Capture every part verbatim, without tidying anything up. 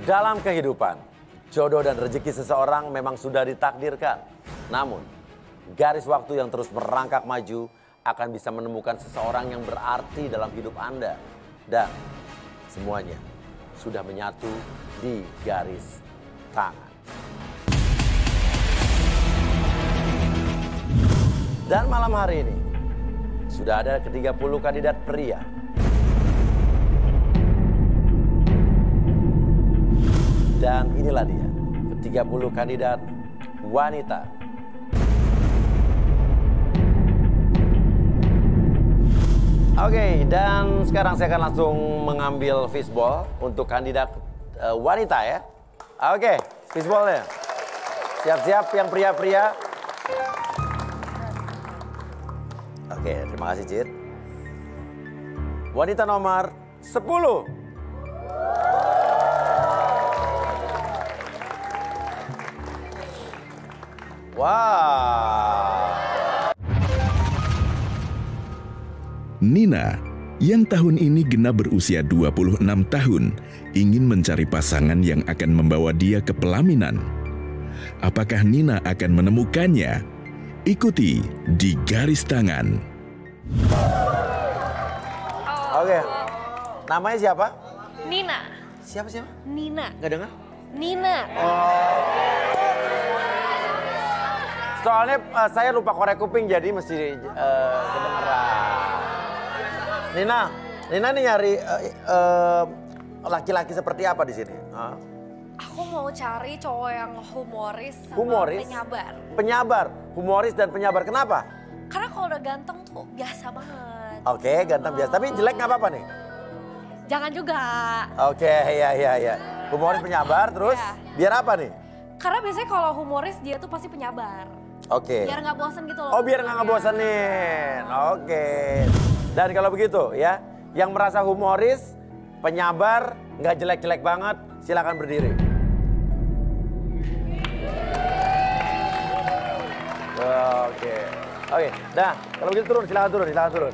Dalam kehidupan, jodoh dan rezeki seseorang memang sudah ditakdirkan. Namun, garis waktu yang terus merangkak maju akan bisa menemukan seseorang yang berarti dalam hidup Anda. Dan semuanya sudah menyatu di garis tangan. Dan malam hari ini, sudah ada ke tiga puluh kandidat pria. Dan inilah dia, ke tiga puluh kandidat wanita. Oke, dan sekarang saya akan langsung mengambil fishball untuk kandidat uh, wanita ya. Oke, fishballnya. Siap-siap yang pria-pria. Oke, terima kasih Cid. Wanita nomor sepuluh. Wow. Nina, yang tahun ini genap berusia dua puluh enam tahun, ingin mencari pasangan yang akan membawa dia ke pelaminan. Apakah Nina akan menemukannya? Ikuti di garis tangan. Oke, namanya siapa? Nina. Siapa siapa? Nina. Gak dengar? Nina. Oh. Soalnya uh, saya lupa korek kuping jadi mesti uh, kedengeran. Nina, Nina nih nyari laki-laki uh, uh, seperti apa di sini? Huh? Aku mau cari cowok yang humoris sama humoris? penyabar. Penyabar, humoris dan penyabar. Kenapa? Karena kalau udah ganteng tuh biasa banget. Oke, okay, ganteng biasa. Tapi jelek nggak apa-apa nih? Jangan juga. Oke, okay, iya, iya, iya. Humoris, penyabar, terus ya. Biar apa nih? Karena biasanya kalau humoris dia tuh pasti penyabar. Oke. Okay. Biar nggak bosan gitu loh. Oh, biar nggak ngebosenin. Oke. Okay. Dan kalau begitu ya, yang merasa humoris, penyabar, nggak jelek-jelek banget, silakan berdiri. Oke. Okay. Oke, okay. Dah, kalau begitu turun, silakan turun, silakan turun.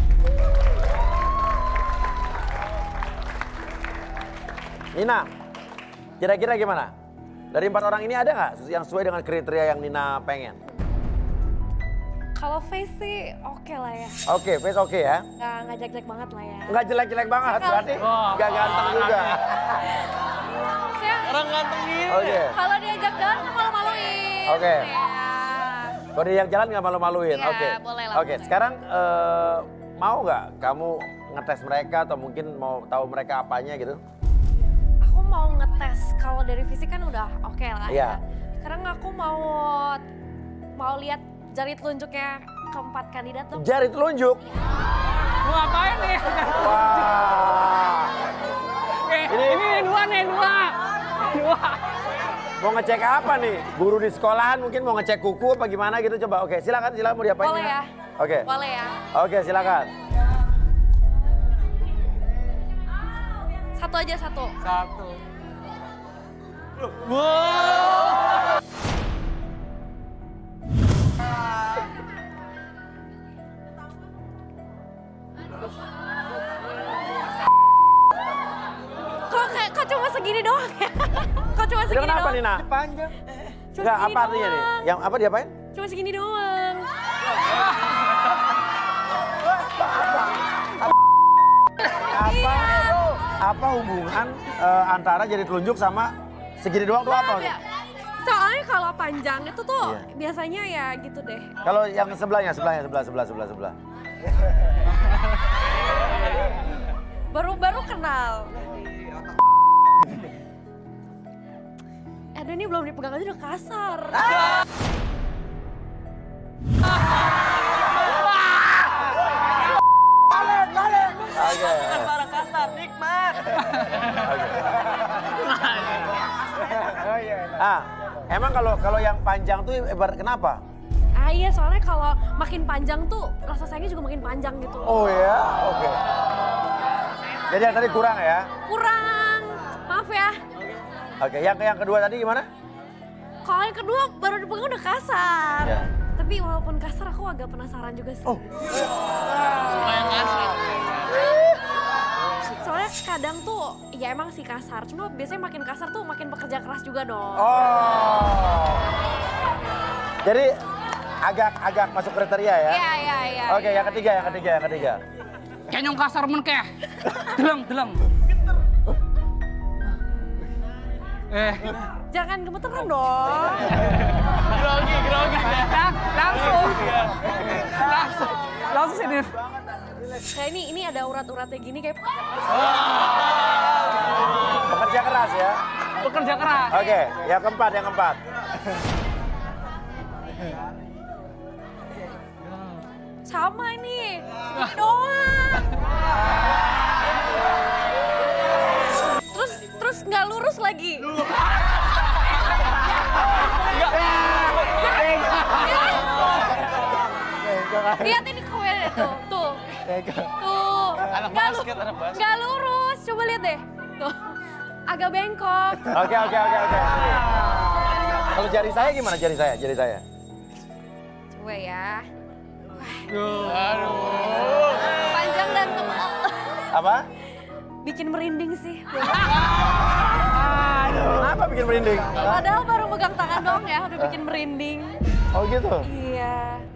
Nina, kira-kira gimana? Dari empat orang ini ada nggak yang sesuai dengan kriteria yang Nina pengen? Kalau face sih oke okay lah ya. Oke, okay, face oke okay ya? Nggak, nggak jelek-jelek banget lah ya. Nggak jelek-jelek banget, Sekali. berarti nggak oh, ganteng juga. Saya, orang ganteng gitu. Oke. Okay. Kalau diajak jalan nggak malu-maluin. Oke. Okay. Ya. Kalau diajak jalan nggak malu-maluin, Ya, oke. Okay. boleh lah. Oke, okay, sekarang uh, mau nggak kamu ngetes mereka atau mungkin mau tahu mereka apanya gitu? Mau ngetes kalau dari fisik kan udah oke okay lah ya. Sekarang aku mau mau lihat jari telunjuknya keempat kandidat tuh. Jari telunjuk? Mau ngapain nih? Wah. Eh, ini, ini dua nih, dua. Dua. Mau ngecek apa nih? Guru di sekolahan mungkin mau ngecek kuku apa gimana gitu coba. Oke, silakan silakan mau diapain? Boleh ya. Oke. Boleh ya. Oke, silakan. Satu aja satu. Satu. Wow. Kok kayak kok cuma segini doang ya? Kok cuma segini Kenapa, doang? Nina? Panjang. Cuma Enggak, segini apa artinya doang. nih? Yang apa diapain? Cuma segini doang. Apa? Apa hubungan uh, antara jari telunjuk sama segini doang tuh apa? Ya. Soalnya kalau panjang itu tuh iya. biasanya ya gitu deh. Kalau yang sebelahnya, sebelahnya, sebelah, sebelah, sebelah, sebelah. Baru-baru kenal. Aduh ini belum dipegang aja udah kasar. Balik, balik. Oke. Suara kasar, nikmat. Ah, emang kalau kalau yang panjang tuh ibarat kenapa? Ah iya soalnya kalau makin panjang tuh rasa sayangnya juga makin panjang gitu. Oh ya, oke. Okay. Jadi yang tadi kurang ya? Kurang, maaf ya. Oke, okay. yang yang kedua tadi gimana? Kalau yang kedua baru dipegang udah kasar. Ya. Tapi walaupun kasar aku agak penasaran juga sih. Oh. Lumayan kasar. Soalnya kadang tuh, ya emang sih kasar. Cuma biasanya makin kasar tuh makin bekerja keras juga dong. Oh. Jadi agak-agak masuk kriteria ya? Iya, iya, iya. Oke, yang ketiga, yang ketiga, yang ketiga. Kayak nyong kasar men keh. Deleng, deleng. Eh. Jangan gemeteran dong. Grogi, grogi. Lang, langsung. Langsung. Langsung sini. Kayak ini, ini ada urat-uratnya gini kayak... Bekerja keras ya? Bekerja keras. Oke, yang keempat, yang keempat. Sama ini, ini doang. Terus, terus nggak lurus lagi. Lihat ini komennya tuh, tuh, tuh. Nggak lu, nggak lurus, coba lihat deh. Tuh, agak bengkok. Oke, oke, oke, oke. Kalau jari saya gimana jari saya? Jari saya? Coba ya. Aduh. Panjang dan tebal. Apa? Bikin merinding sih. Kenapa bikin merinding? Padahal baru megang tangan doang ya, udah bikin merinding. Oh gitu? Iya.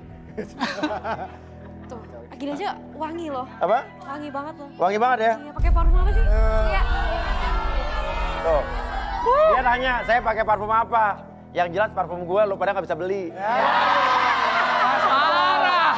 Tuh, gini aja wangi loh. Apa? Wangi banget loh. Wangi banget ya? Iya, pakai parfum apa sih? Iya. Tuh. Dia nanya, saya pakai parfum apa? Yang jelas parfum gue lu pada nggak bisa beli. Parah.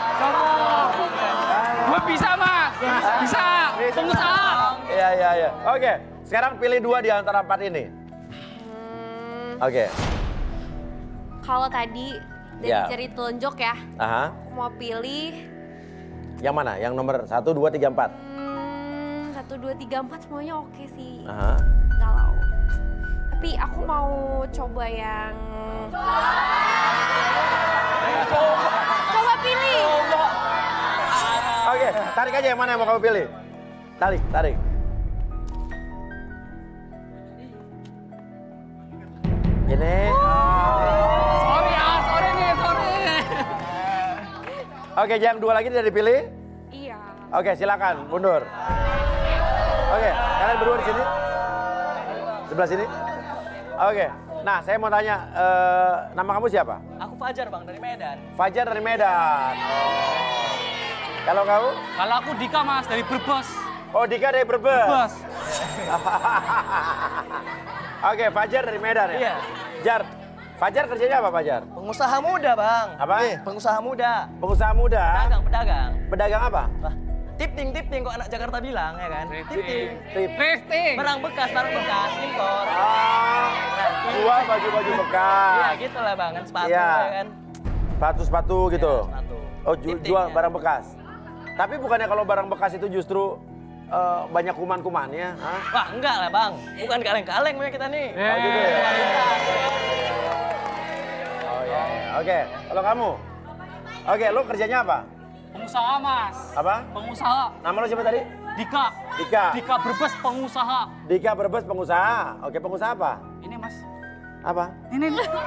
Gue bisa, Mas. Bisa. Pengusaha. Iya, iya, iya. Oke, sekarang pilih dua di antara empat ini. Hmm, Oke. kalau tadi dari Ya. jari telunjuk ya, Aha. aku mau pilih Yang mana? Yang nomor satu, dua, tiga, empat? hmm, satu, dua, tiga, empat semuanya oke sih. Aha. Galau. Tapi aku mau coba yang... Coba pilih. Oke, tarik aja yang mana yang mau kamu pilih. Tarik, tarik. Ini. Sorry ya, sorry nih, sorry. Oke, yang dua lagi tidak dipilih. Iya. Oke, silakan mundur. Oke, kalian berdua di sini. Sebelah sini. Oke. Nah, saya mau tanya, eh, nama kamu siapa? Aku Fajar bang dari Medan. Fajar dari Medan. Oh. Kalau kamu? Kalau aku Dika, Mas, dari Brebes. Oh, Dika dari Brebes. Bos. Oke, Fajar dari Medan ya? Iya. Jar, Fajar kerjanya apa Fajar? Pengusaha muda bang. Apa? Pengusaha muda. Pengusaha muda. Pedagang, pedagang. Pedagang apa? Wah, tipting, tipting kok anak Jakarta bilang ya kan? Tipting. Tip. Lifting. Barang bekas, barang bekas, impor. Ah, jual baju-baju bekas. Iya gitu lah bang, kan sepatu Iya. ya kan? Sepatu-sepatu gitu. Iya, sepatu. Oh, ju- Tipting, jual ya. barang bekas. Tapi bukannya kalau barang bekas itu justru eh, banyak kuman-kumannya? Hah? Wah enggak lah bang, bukan kaleng-kaleng punya kita nih. Oh gitu ya? Kualitas. Oh iya, iya. Oke, kalau kamu? Oke, lo kerjanya apa? Pengusaha, Mas. Apa? Pengusaha. Nama lo siapa tadi? Dika. Dika. Dika Brebes pengusaha. Dika Brebes pengusaha. Oke, pengusaha apa? Ini, Mas. Apa? Ini.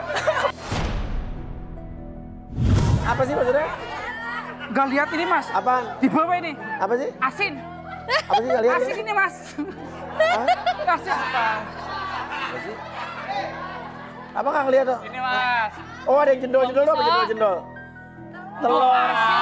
Apa sih maksudnya? Gak lihat ini, Mas. Apaan? Di bawah ini. Apa sih? Asin. Apa sih nggak lihat? Asin ini, Mas. Asin apa? Apa sih? Apa nggak ngeliat tuh? Ini, Mas. Oh, ada yang jendol-jendol tuh, apa jendol-jendol? Telur.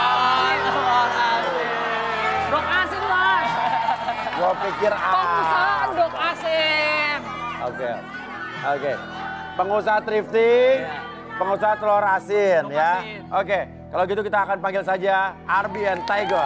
Dok asin, Mas. Gua pikir Pengusaha ah. dok asin. Oke. Oke. Pengusaha thrifting, pengusaha telur asin Telur ya. asin. Oke, kalau gitu kita akan panggil saja Arby and Tiger.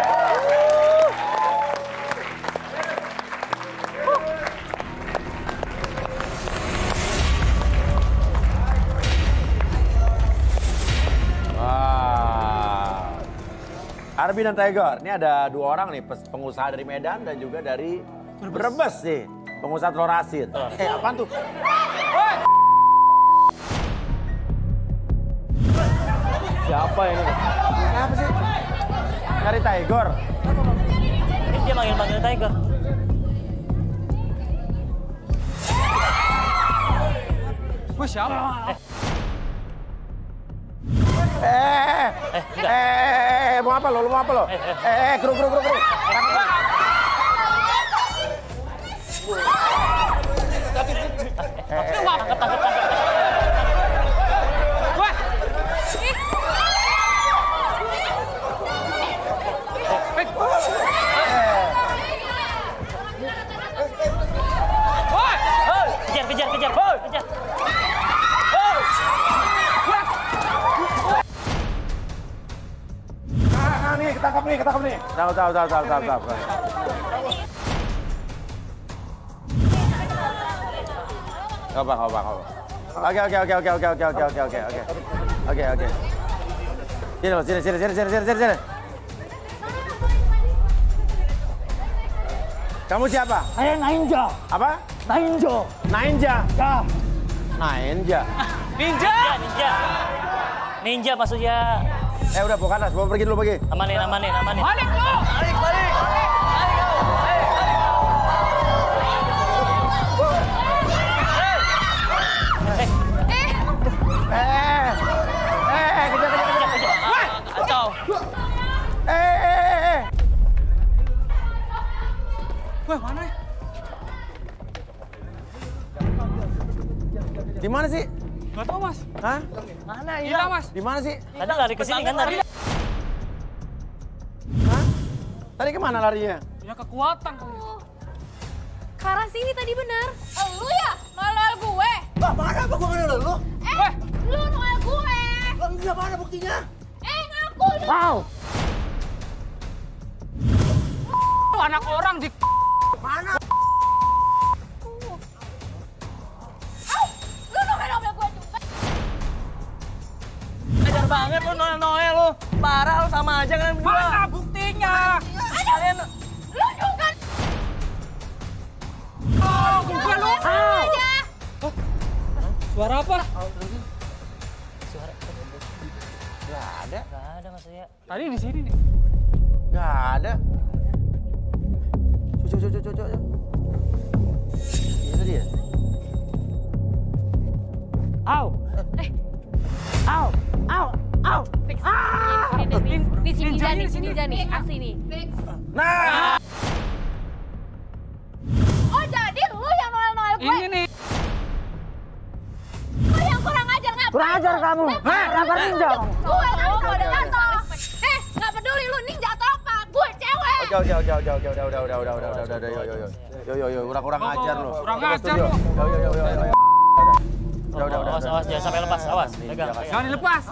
Wow. Arby dan Tiger, ini ada dua orang nih, pes- pengusaha dari Medan dan juga dari Brebes nih, pengusaha telur asin. Eh, apaan tuh? Siapa ini? Apa sih? Nyari Tiger. Ini dia manggil-manggil Tiger. Gue siapa? Eh, eh, eh, mau apa lo? Lo mau apa lo? Eh, eh, kru, kru, kru, kru. Tahu, tahu, tahu, tahu, tahu, tahu. Gak apa, gak apa, gak apa. Oke, oke, oke, oke, oke, oke, oke, oke, oke, oke. Oke, oke. Sini loh, sini, sini, sini, sini, sini, sini. Kamu siapa? Saya Ninja. Apa? Ninja. Ninja. Ya. Ninja. Ninja. Ninja. Ninja maksudnya. Eh udah, bawa ke atas, bawa pergi dulu, pergi. Amanin, amanin, amanin. Balik lu! Balik, balik. Eh, eh, kejar, kejar, kejar, kejar. Wah, kacau. Eh, eh, eh, eh. Wah, mana? Di mana sih? Gak tau, Mas. Hah? Mana Gila, ya? Mas. Di mana sih? Tadi lari ke sini kan tadi. Hah? Tadi kemana larinya? Ya kekuatan kali. Ke arah sini tadi bener. Oh, lu ya? Noel gue? Bah, mana apa gua kenal lu? Eh, lu Noel gue. Lah, enggak, mana buktinya? Eh, ngaku lu. Wow. Lu anak orang di... Mana? Au, lu Noel-Noel gue juga. Ajar banget lu Noel-Noel lu. Parah lu sama aja kan berdua. Mana buktinya? Kalian Lu juga. Oh, gue lu. Aja. Suara apa? Enggak ada. Gak ada maksudnya. Tadi di sini nih. Enggak ada. Cucu, cucu, cucu, cucu. Itu dia. Au. Eh, Au. Au. Au. fix. Ini, ini, ini, ini si Ninja nih, si Ninja nih, asli nih. Nah! Oh, jadi lu yang Noel-Noel gue? Ini nih. Lu yang kurang ajar ngapain? Kurang ajar kamu. Hah? Kenapa ninja kamu? Gue kan kode jatuh. Eh, nggak peduli lu ninja atau apa, gue cewek. Oke, oke, oke, oke, oke, udah, udah, udah, udah, udah, udah, udah, udah, yo, yo, yo. Yo, yo, yo, kurang, kurang ajar lu. Kurang Ke ajar studio. lu. Yo, yo, yo, yo, yo, yo. Udah, udah, udah. Awas, awas, jangan sampai lepas. Awas. Pegang. Jangan dilepas.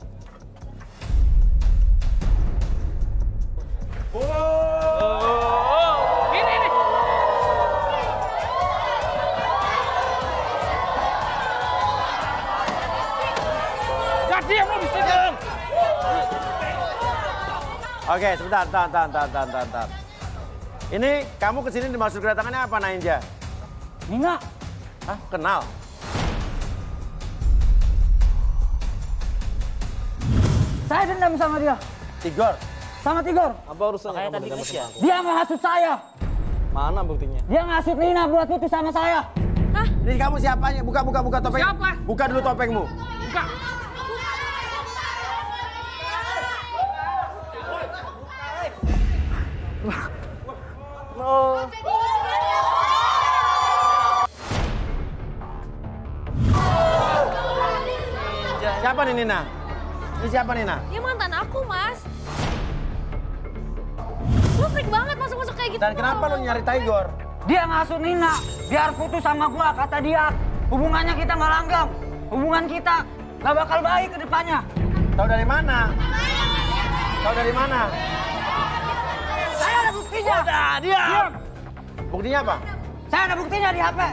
Oh, ini nih. Gak diam lu di sini. Oke, sebentar, tahan, tahan, tahan, tahan, tahan, tahan. Ini kamu kesini dimaksud kedatangannya apa, Ninja? Nina. Hah, kenal? Saya dendam sama dia. Tigor? Sama Tigor. apa urusannya Makanya kamu tadi dengan Indonesia. teman aku? Dia menghasut saya. Mana buktinya? Dia ngasut Nina buat putus sama saya. Ini kamu siapanya? Buka, buka, buka topeng. Siapa? Buka dulu topengmu. Buka. Oh. Siapa nih, Nina? Ini siapa, Nina? Dia mantan aku, Mas. Lu freak banget masuk-masuk kayak gitu. Dan kenapa lo nyari Tigor? Dia ngasut Nina. Biar putus sama gua, kata dia. Hubungannya kita nggak langgam. Hubungan kita nggak bakal baik ke depannya. Tahu dari mana? Tahu dari mana? Saya ada buktinya. Udah, diam. Buktinya apa? Saya ada buktinya di H P.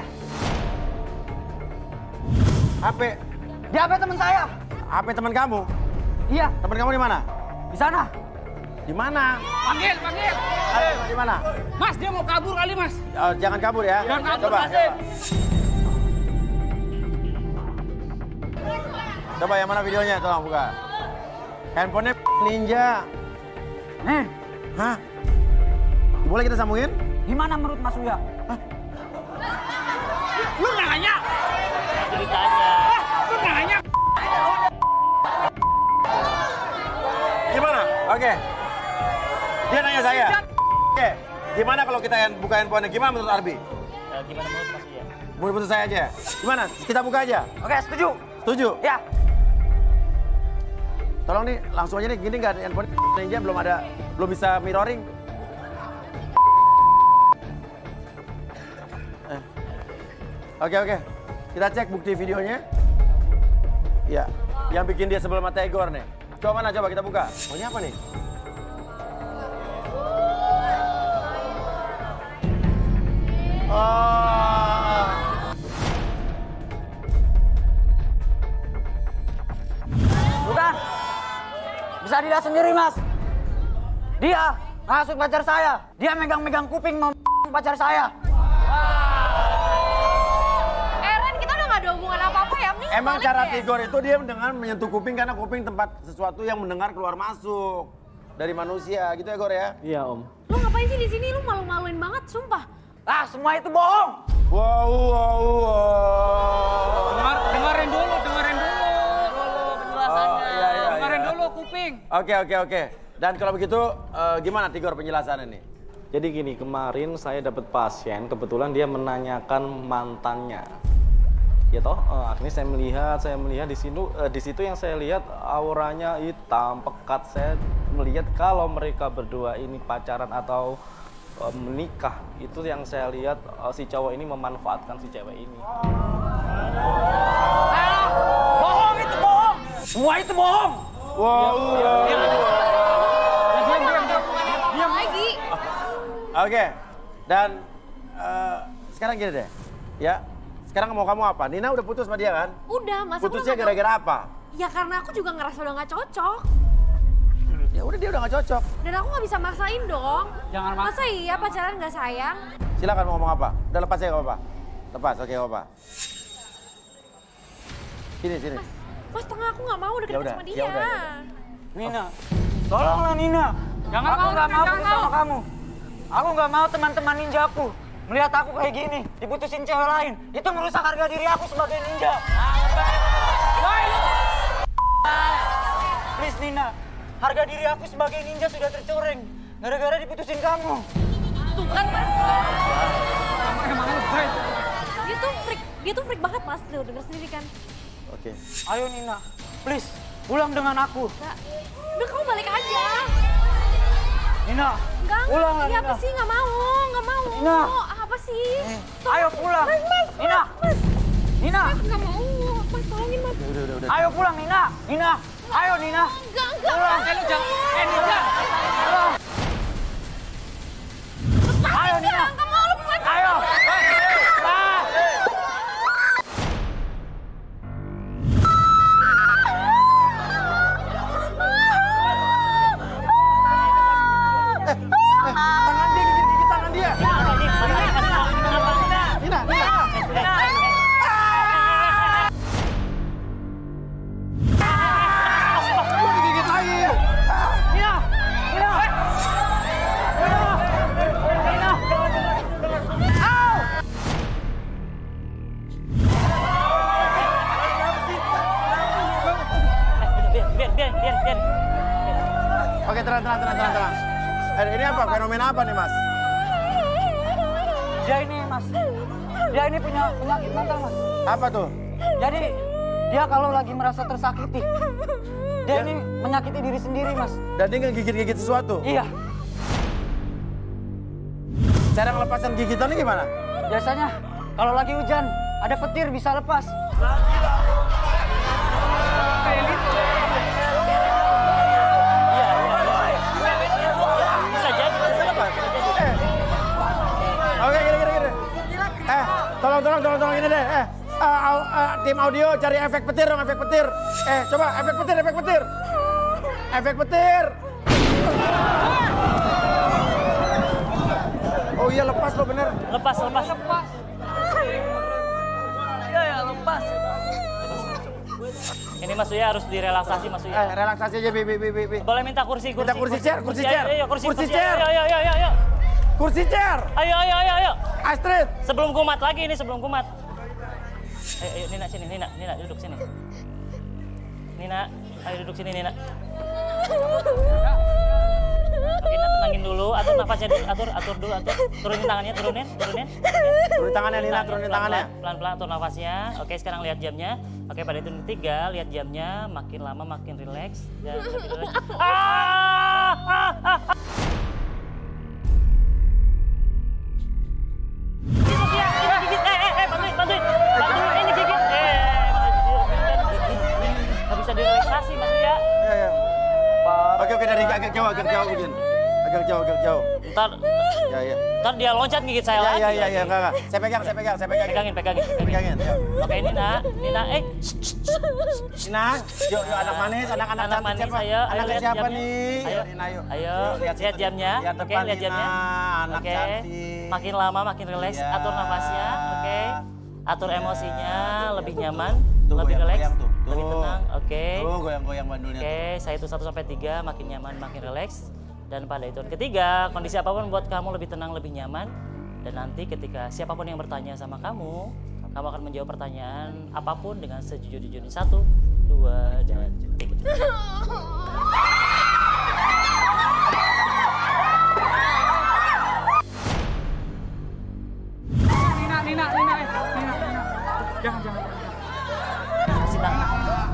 H P. Di H P teman saya. H P teman kamu? Iya, Teman kamu di mana? di sana. Di mana? Panggil, panggil. Di mana? Mas, dia mau kabur kali, Mas. Oh, jangan kabur ya. Jangan kabur, Coba. Mas. Coba. Coba yang mana videonya? Tolong buka. Handphonenya Ninja. Nih, Hah? Boleh kita sambungin? gimana menurut Mas Uya? Lu nanya. Ceritanya. Lu nanya. Gimana? Oke. Dia nanya saya. Oke. Gimana kalau kita yang buka handphonenya? Gimana menurut Arbi? Ya, gimana menurut Mas Uya? Menurut saya aja. Gimana? Kita buka aja. Oke, setuju. Setuju? Ya. Tolong nih, langsung aja nih. Gini nggak ada handphone Ninja, belum ada, belum bisa mirroring. Eh. Oke, oke. Kita cek bukti videonya. Ya, yang bikin dia sebelum sama Tigor nih. Coba mana, coba kita buka. Oh, ini apa nih? Oh. Bukan. Bisa dilihat sendiri, Mas. Dia ngasut pacar saya. Dia megang-megang kuping mau pacar saya. Eren, kita udah gak ada hubungan apa-apa ya. Nih, Emang balik cara ya? Tigor itu dia dengan menyentuh kuping karena kuping tempat sesuatu yang mendengar keluar masuk dari manusia, gitu ya Gor ya? Iya Om. Lu ngapain sih di sini? Lu malu-maluin banget, sumpah. Ah, semua itu bohong. Wow, wow, wow. Dengar, dengerin dulu, dengerin dulu. Dulu penjelasannya. Oh, iya, iya, dengerin iya. dulu kuping. Oke, oke, oke. Dan kalau begitu, eh, gimana Tigor penjelasannya nih? Jadi gini, kemarin saya dapat pasien, kebetulan dia menanyakan mantannya. Ya toh, uh, akhirnya saya melihat, saya melihat di situ, uh, di situ yang saya lihat auranya hitam, pekat. Saya melihat kalau mereka berdua ini pacaran atau uh, menikah, itu yang saya lihat uh, si cowok ini memanfaatkan si cewek ini. Ah, bohong itu bohong. Semua itu bohong. Wow. Diam, diam, diam, diam. Diam lagi. Oke, dan eh, sekarang gini deh, ya. Sekarang mau kamu apa? Nina udah putus sama dia kan? Udah, masa aku Putusnya nggak gara-gara apa? tahu? Ya karena aku juga ngerasa udah gak cocok. Ya udah dia udah gak cocok. Dan aku gak bisa maksain dong. Jangan maksa. Masa iya pacaran gak sayang? Silakan mau ngomong apa? Udah lepas ya gak apa-apa? Lepas, oke gak apa-apa. Sini, sini. Mas, mas tengah aku gak mau deket Ya udah, sama dia. ya udah, ya Nina, tolonglah Nina. Jangan aku mau, nggak mau jangan putus sama mau. kamu. Aku nggak mau teman-teman ninjaku melihat aku kayak gini, diputusin cewek lain. Itu merusak harga diri aku sebagai ninja. Please Nina, harga diri aku sebagai ninja sudah tercoreng gara-gara diputusin kamu. Tuh kan mas. Dia tuh freak, dia tuh freak banget mas. Tuh denger sendiri kan. Oke. Ayo Nina, please pulang dengan aku. Nggak, udah kamu balik aja. Nina, Enggak, pulang lah iya Nina. apa sih? Nggak mau, nggak mau. Nina. Apa sih? Eh, Tolong. ayo pulang. Mas, mas, Nina. mas. Nina, Nggak mau. Mas tolongin mas. Udah, udah, udah. ayo pulang Nina. Nina, ayo Nina. Enggak, enggak. Pulang. Eh lu jangan, eh Ninja. Pulang. Ayo Nina. Nggak mau, lu mas. Ayo. Ah. Tangan dia, gigit-gigit tangan dia. Nina, Nina. Lu digigit lagi. Nina. Nina. Nina. Nina. Au. Biar, biar, biar, biar, biar. Oke, tenang, tenang, tenang, tenang, tenang. Eh, ini apa? Fenomena apa nih, Mas? Dia ini Mas. Dia ini punya penyakit mental Mas. Apa tuh? Jadi dia kalau lagi merasa tersakiti, dia ini menyakiti diri sendiri Mas. Dan dia ngegigit-gigit sesuatu? Iya. Cara ngelepasan gigitannya gimana? Biasanya kalau lagi hujan ada petir bisa lepas. Bisa jadi, bisa lepas. Eh. Oke, gini, gini, gini. Eh, tolong, tolong, tolong, tolong ini deh. Eh, uh, uh, tim audio cari efek petir dong, efek petir. Eh, coba efek petir, efek petir. Efek petir. Oh iya, lepas lo bener. Lepas, lepas. Lepas. Iya, ya, lepas. Ini Mas Uya harus direlaksasi Mas Uya. Eh, relaksasi aja, Bi, Bi, Bi, Bi, Bi. Boleh minta kursi, kursi. Minta kursi chair, kursi chair. Ayo, ayo, kursi, Kursi kursi. chair. Ayo, ayo, ayo, ayo, ayo. Kursi chair. Ayo, ayo, ayo, ayo. Astrid. Sebelum kumat lagi ini, sebelum kumat. Ayo, ayo, Nina sini, Nina, Nina duduk sini. Nina, ayo duduk sini, Nina. Oke, Nina tenangin dulu, atur nafasnya dulu, atur, atur dulu, atur. Turunin tangannya, turunin, turunin. Turunin tangannya, Nina, turunin tangannya. Pelan-pelan atur nafasnya. Oke, sekarang lihat jamnya. Oke, pada hitung tiga, lihat jamnya. Makin lama makin rileks. Dan makin rileks. Ah, ah, ah, ah. Ini dia, ini gigit. Eh, eh, eh, bantuin, bantuin. Bantuin, ini gigit. Eh, nggak bisa direlaksasi, Mas Uya. Iya, iya. Oke, oke, dari agak jauh, agak jauh, Ujin. Agak jauh, agak jauh. Ntar Ya, ya. Ntar dia loncat gigit saya Ya, lagi. ya, ya, ya, enggak, enggak. Saya pegang, saya pegang, saya pegang. Pegangin, pegangin, Pegangin. Ya. Oke, Nina, Nina, eh. Nina, yuk, yuk anak manis, anak-anak Anak cantik manis, siapa? ayo, ayo Anaknya lihat siapa jamnya. nih? Ayo, Nina, yuk. ayo, Yuk, lihat, situ. jamnya. Lihat Oke, depan, lihat jamnya. Nina, anak Oke, cantik. makin lama makin rileks, Iya. atur nafasnya, oke. Atur emosinya, lebih nyaman, Tuh, lebih goyang, rileks, goyang tuh. lebih Tuh. tenang, oke. Tuh, goyang-goyang bandulnya. Oke, saya itu satu sampai tiga, makin nyaman, makin rileks. Dan pada hitungan ketiga, kondisi apapun buat kamu lebih tenang, lebih nyaman. Dan nanti ketika siapapun yang bertanya sama kamu, kamu akan menjawab pertanyaan apapun dengan sejujur-jujurnya. Satu, dua, dan tiga. Nina, Nina, Nina, eh. Nina, Nina. Jangan, jangan. Kasih tangan.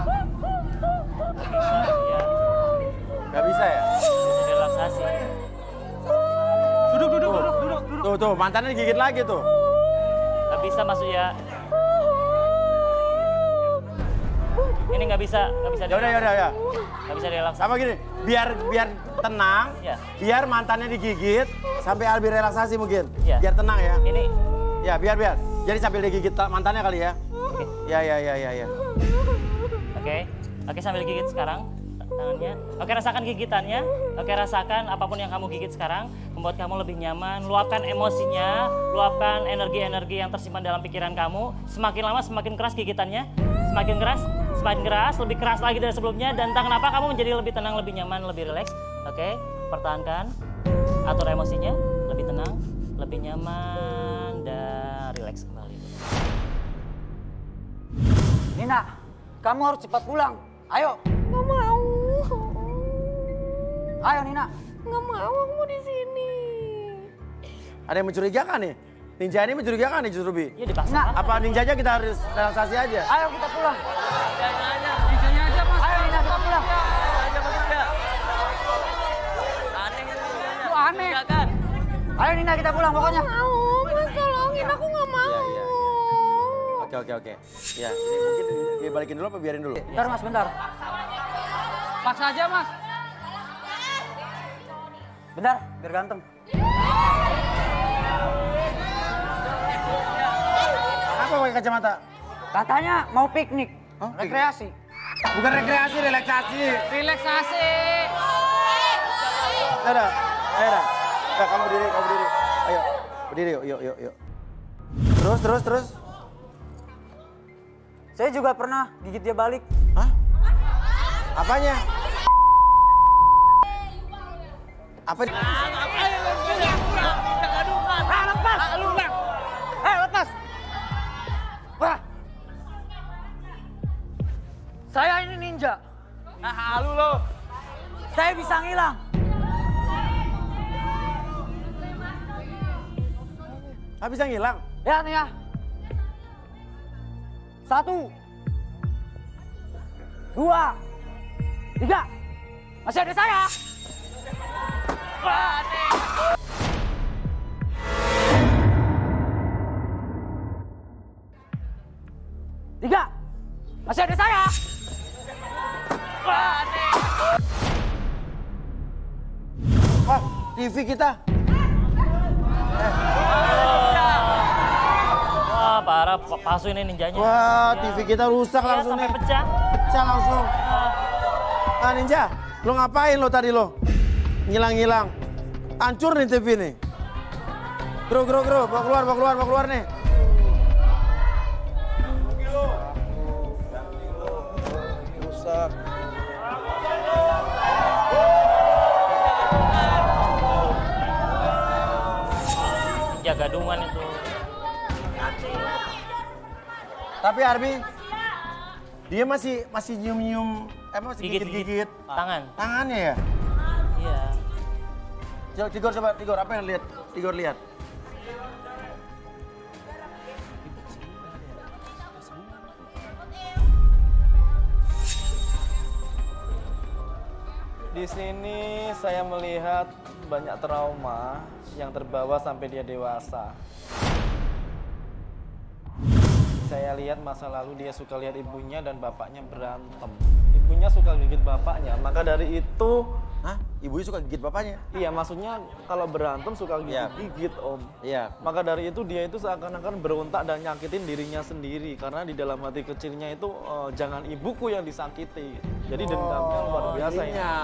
Ya, Gak bisa ya? bisa direlaksasi. Duduk, duduk, duduk, duduk, duduk. Tuh, tuh, mantannya digigit lagi tuh. Gak bisa masuk ya. Ini nggak bisa, nggak bisa. Ya udah, ya udah, ya. Nggak bisa direlaksasi. Apa gini, biar biar tenang, Ya. biar mantannya digigit, sampai Albi relaksasi mungkin. Ya. Biar tenang ya. Ini, Ya, biar, biar. Jadi sambil digigit ta- mantannya kali ya. oke, Ya, ya, ya, ya, ya. oke, oke sambil gigit sekarang tangannya. Oke, rasakan gigitannya. Oke, rasakan apapun yang kamu gigit sekarang membuat kamu lebih nyaman. Luapkan emosinya, luapkan energi-energi yang tersimpan dalam pikiran kamu. Semakin lama semakin keras gigitannya, semakin keras, semakin keras, lebih keras lagi dari sebelumnya. Dan entah kenapa kamu menjadi lebih tenang, lebih nyaman, lebih rileks. Oke, pertahankan, atur emosinya, lebih tenang, lebih nyaman, dan rileks kembali. Nina, kamu harus cepat pulang. Ayo. Nggak mau. Ayo Nina. Nggak mau, aku mau di sini. Ada yang mencurigakan nih? Ninja ini mencurigakan nih justru, Bi. Iya dipaksa. Nah. Apa ninjanya kita harus relaksasi aja? Ayo kita pulang. Ninjanya aja, Mas. Ayo Nina kita pulang. Itu aneh. Ayo Nina kita pulang pokoknya. Nggak mau, Mas tolongin, aku nggak mau. Iya, iya, Oke, oke, oke. Ya, ini mungkin dibalikin dulu apa biarin dulu? Bentar Mas, bentar. Paksa aja, Mas. Bentar, biar ganteng. Apa pakai kacamata? Katanya mau piknik, Oh, piknik. rekreasi. Bukan rekreasi, relaksasi. Relaksasi. Ya udah, ayo dah. Ya, kamu berdiri, kamu berdiri. Ayo, berdiri yuk, yuk, yuk, yuk. Terus, terus, terus. Saya juga pernah gigit dia balik. Hah? Apanya? Apa? Ah, lepas! Eh, lepas! Wah! Saya ini ninja. Nah, halu lo. Saya bisa ngilang. Ah, bisa ngilang? Ya nih ya. Satu. Dua. Tiga. Masih ada saya. Tiga. Masih ada saya. Wah, T V kita. Wah, parah, pa- palsu ini ninjanya. Wah, Ya. T V kita rusak Iya, langsung sampai nih. pecah. Pecah langsung. Ah, Ah, Ninja, lo ngapain lo tadi lo? Ngilang-ngilang. Hancur nih T V nih. Bro, bro, bro, bawa keluar, bawa keluar, bawa keluar nih. Rusak. ya gadungan itu. Tapi Arbi, dia masih masih nyium-nyium, eh masih Gigit-gigit gigit-gigit tangan. tangannya ya? Iya. Coba Tigor, coba Tigor, apa yang lihat? Tigor lihat. Di sini saya melihat banyak trauma yang terbawa sampai dia dewasa. saya lihat masa lalu dia suka lihat ibunya dan bapaknya berantem. Ibunya suka gigit bapaknya, maka dari itu... Hah? Ibunya suka gigit bapaknya? Iya, maksudnya kalau berantem suka Iya. gigit-gigit om. Iya. Maka dari itu dia itu seakan-akan berontak dan nyakitin dirinya sendiri. Karena di dalam hati kecilnya itu uh, jangan ibuku yang disakiti. Jadi dendamnya luar biasa Iya. ya.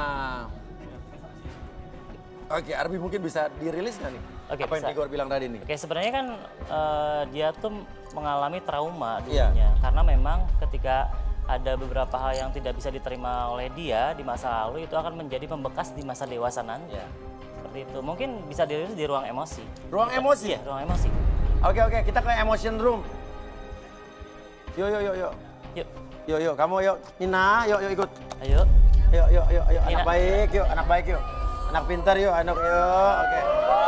Oke, Arbi mungkin bisa dirilis nggak nih? Oke, Apa yang bisa. Tigor bilang tadi nih? Oke, sebenarnya kan eh, dia tuh mengalami trauma Iya. dulunya. Karena memang ketika ada beberapa hal yang tidak bisa diterima oleh dia di masa lalu, itu akan menjadi membekas di masa dewasa nanti. Seperti itu. Mungkin bisa dirilis di ruang emosi. Ruang emosi? Iya, ruang emosi. Oke, oke, kita ke emotion room. Yuk, yuk, yuk, yuk. Yuk, Yuk, yuk, kamu yuk. Nina, yuk, yuk ikut. ayo. Yuk, yuk, yuk, yuk. Anak Nina. baik, yuk, anak baik, yuk. Anak pintar, yuk, anak, yuk. Oke.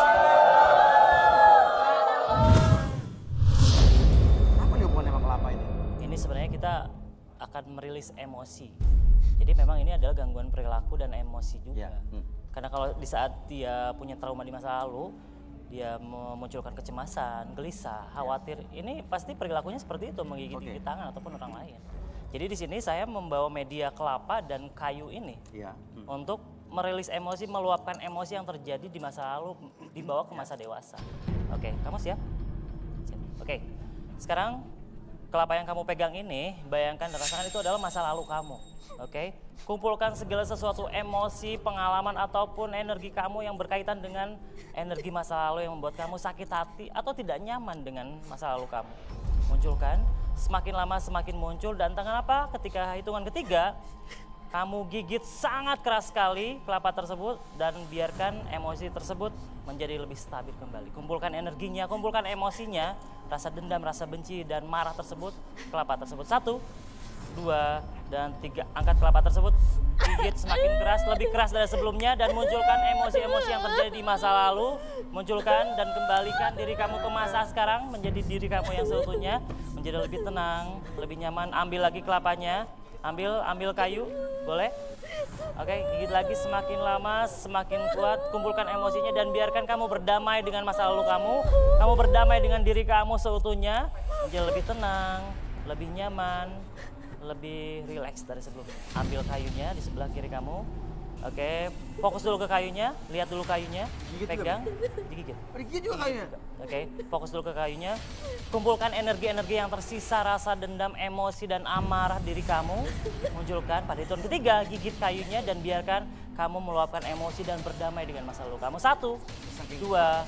Apa nih hubungannya sama kelapa ini? Ini sebenarnya kita akan merilis emosi. Jadi memang ini adalah gangguan perilaku dan emosi juga. Iya. Hmm. Karena kalau di saat dia punya trauma di masa lalu, dia memunculkan kecemasan, gelisah, khawatir. Ini pasti perilakunya seperti itu, menggigit-gigit Oke. tangan ataupun orang lain. Jadi di sini saya membawa media kelapa dan kayu ini Iya. Hmm. untuk merilis emosi, meluapkan emosi yang terjadi di masa lalu, dibawa ke masa dewasa. Oke, kamu siap? Siap. Oke, sekarang kelapa yang kamu pegang ini, bayangkan dan rasakan itu adalah masa lalu kamu. Oke, kumpulkan segala sesuatu emosi, pengalaman ataupun energi kamu yang berkaitan dengan energi masa lalu yang membuat kamu sakit hati atau tidak nyaman dengan masa lalu kamu. Munculkan, semakin lama semakin muncul dan tangan apa? Ketika hitungan ketiga, kamu gigit sangat keras sekali kelapa tersebut dan biarkan emosi tersebut menjadi lebih stabil kembali. Kumpulkan energinya, kumpulkan emosinya, rasa dendam, rasa benci dan marah tersebut, kelapa tersebut. Satu, dua, dan tiga. Angkat kelapa tersebut, gigit semakin keras, lebih keras dari sebelumnya dan munculkan emosi-emosi yang terjadi di masa lalu. Munculkan dan kembalikan diri kamu ke masa sekarang menjadi diri kamu yang seutuhnya, menjadi lebih tenang, lebih nyaman. Ambil lagi kelapanya. Ambil, ambil kayu, boleh? Oke, gigit lagi semakin lama, semakin kuat. Kumpulkan emosinya dan biarkan kamu berdamai dengan masa lalu kamu. Kamu berdamai dengan diri kamu seutuhnya. Menjadi lebih tenang, lebih nyaman, lebih rileks dari sebelumnya. Ambil kayunya di sebelah kiri kamu. Oke, fokus dulu ke kayunya. Lihat dulu kayunya. Gigit juga, Pegang, digigit. Digigit juga kayunya. Oke, fokus dulu ke kayunya. Kumpulkan energi-energi yang tersisa, rasa dendam, emosi, dan amarah diri kamu. Munculkan pada hitungan ketiga, gigit kayunya dan biarkan kamu meluapkan emosi dan berdamai dengan masa lalu kamu. Satu, dua,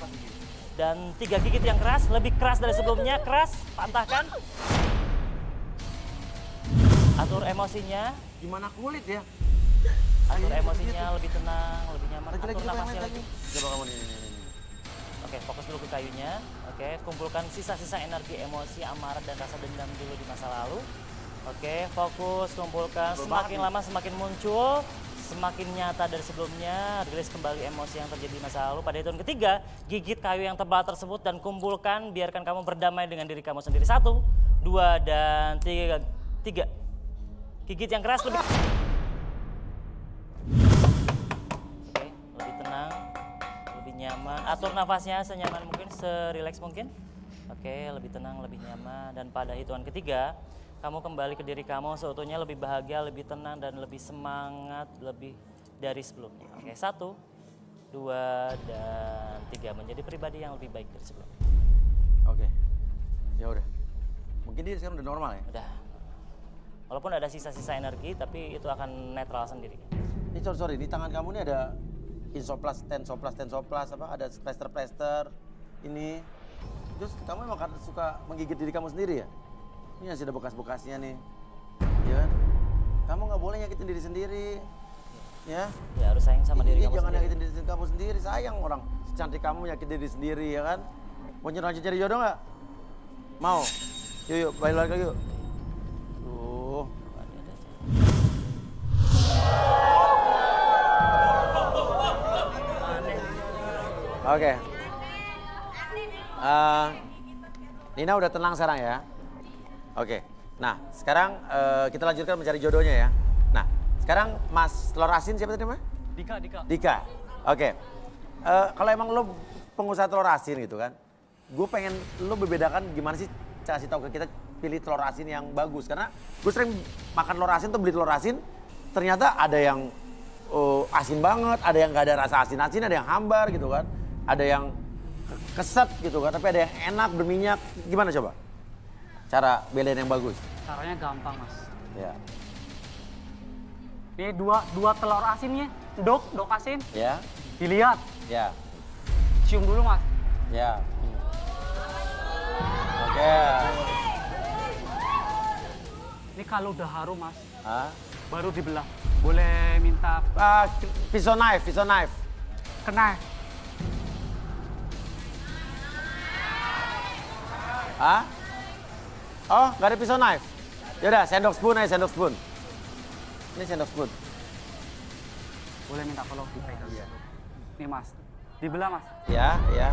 dan tiga. Gigit yang keras, lebih keras dari sebelumnya. Keras, patahkan. Atur emosinya. Gimana kulit ya? Atur Ayo, emosinya gitu. lebih tenang, lebih nyaman. Lagi, lagi, Atur lagi, nafasnya lagi. lagi. Coba kamu nih, nih, nih, nih. Oke, fokus dulu ke kayunya. Oke, kumpulkan sisa-sisa energi, emosi, amarah, dan rasa dendam dulu di masa lalu. Oke, fokus, kumpulkan. Semakin lama semakin muncul, semakin nyata dari sebelumnya. Rilis kembali emosi yang terjadi di masa lalu. Pada hitungan ketiga, gigit kayu yang tebal tersebut dan kumpulkan. Biarkan kamu berdamai dengan diri kamu sendiri. Satu, dua, dan tiga. Tiga. Gigit yang keras lebih... Oke, lebih tenang, lebih nyaman. Atur nafasnya senyaman mungkin, serileks mungkin. Oke, lebih tenang, lebih nyaman. Dan pada hitungan ketiga, kamu kembali ke diri kamu seutuhnya, lebih bahagia, lebih tenang, dan lebih semangat, lebih dari sebelumnya. Oke, satu, dua, dan tiga. Menjadi pribadi yang lebih baik dari sebelumnya. Oke, ya udah. Mungkin dia sekarang udah normal ya? Udah. Walaupun ada sisa-sisa energi, tapi itu akan netral sendiri. Ini sorry, sorry, di tangan kamu ini ada insoplas, tensoplas, tensoplas, apa? Ada plester-plester, ini. Terus kamu emang kan suka menggigit diri kamu sendiri ya? Ini masih ada bekas-bekasnya nih, ya kan? Kamu nggak boleh nyakitin diri sendiri, ya? Ya harus sayang sama diri Iya, kamu jangan sendiri. nyakitin diri kamu sendiri, sayang orang secantik kamu nyakitin diri sendiri, ya kan? Mau lanjut cari jodoh nggak? Mau? Yuk, yuk, balik lagi yuk. Tuh. Oke. Eh, Nina udah tenang sekarang ya. Oke. Nah, sekarang eh, kita lanjutkan mencari jodohnya ya. Nah, sekarang Mas Telur Asin siapa tadi namanya? Dika, Dika. Dika. Oke. Eh, kalau emang lo pengusaha telur asin gitu kan, gue pengen lo membedakan gimana sih kasih tahu ke kita pilih telur asin yang bagus. Karena gue sering makan telur asin tuh beli telur asin, ternyata ada yang uh, asin banget, ada yang gak ada rasa asin-asin, ada yang hambar gitu kan. Ada yang keset gitu kan, tapi ada yang enak, berminyak. Gimana coba? Cara bedain yang bagus? Caranya gampang, Mas. Ya. Ini dua, dua telur asinnya, dok, dok asin. Ya. Dilihat. Ya. Cium dulu, Mas. Ya. Oke. Ini kalau udah harum, Mas, Hah? baru dibelah. Boleh minta Uh, pisau knife, pisau knife. kena. Hah? Oh, nggak ada pisau knife? Yaudah, sendok spoon aja, sendok spoon. Ini sendok spoon. Boleh minta tolong dipegang. Nih, Mas. Dibelah, Mas. Ya, ya.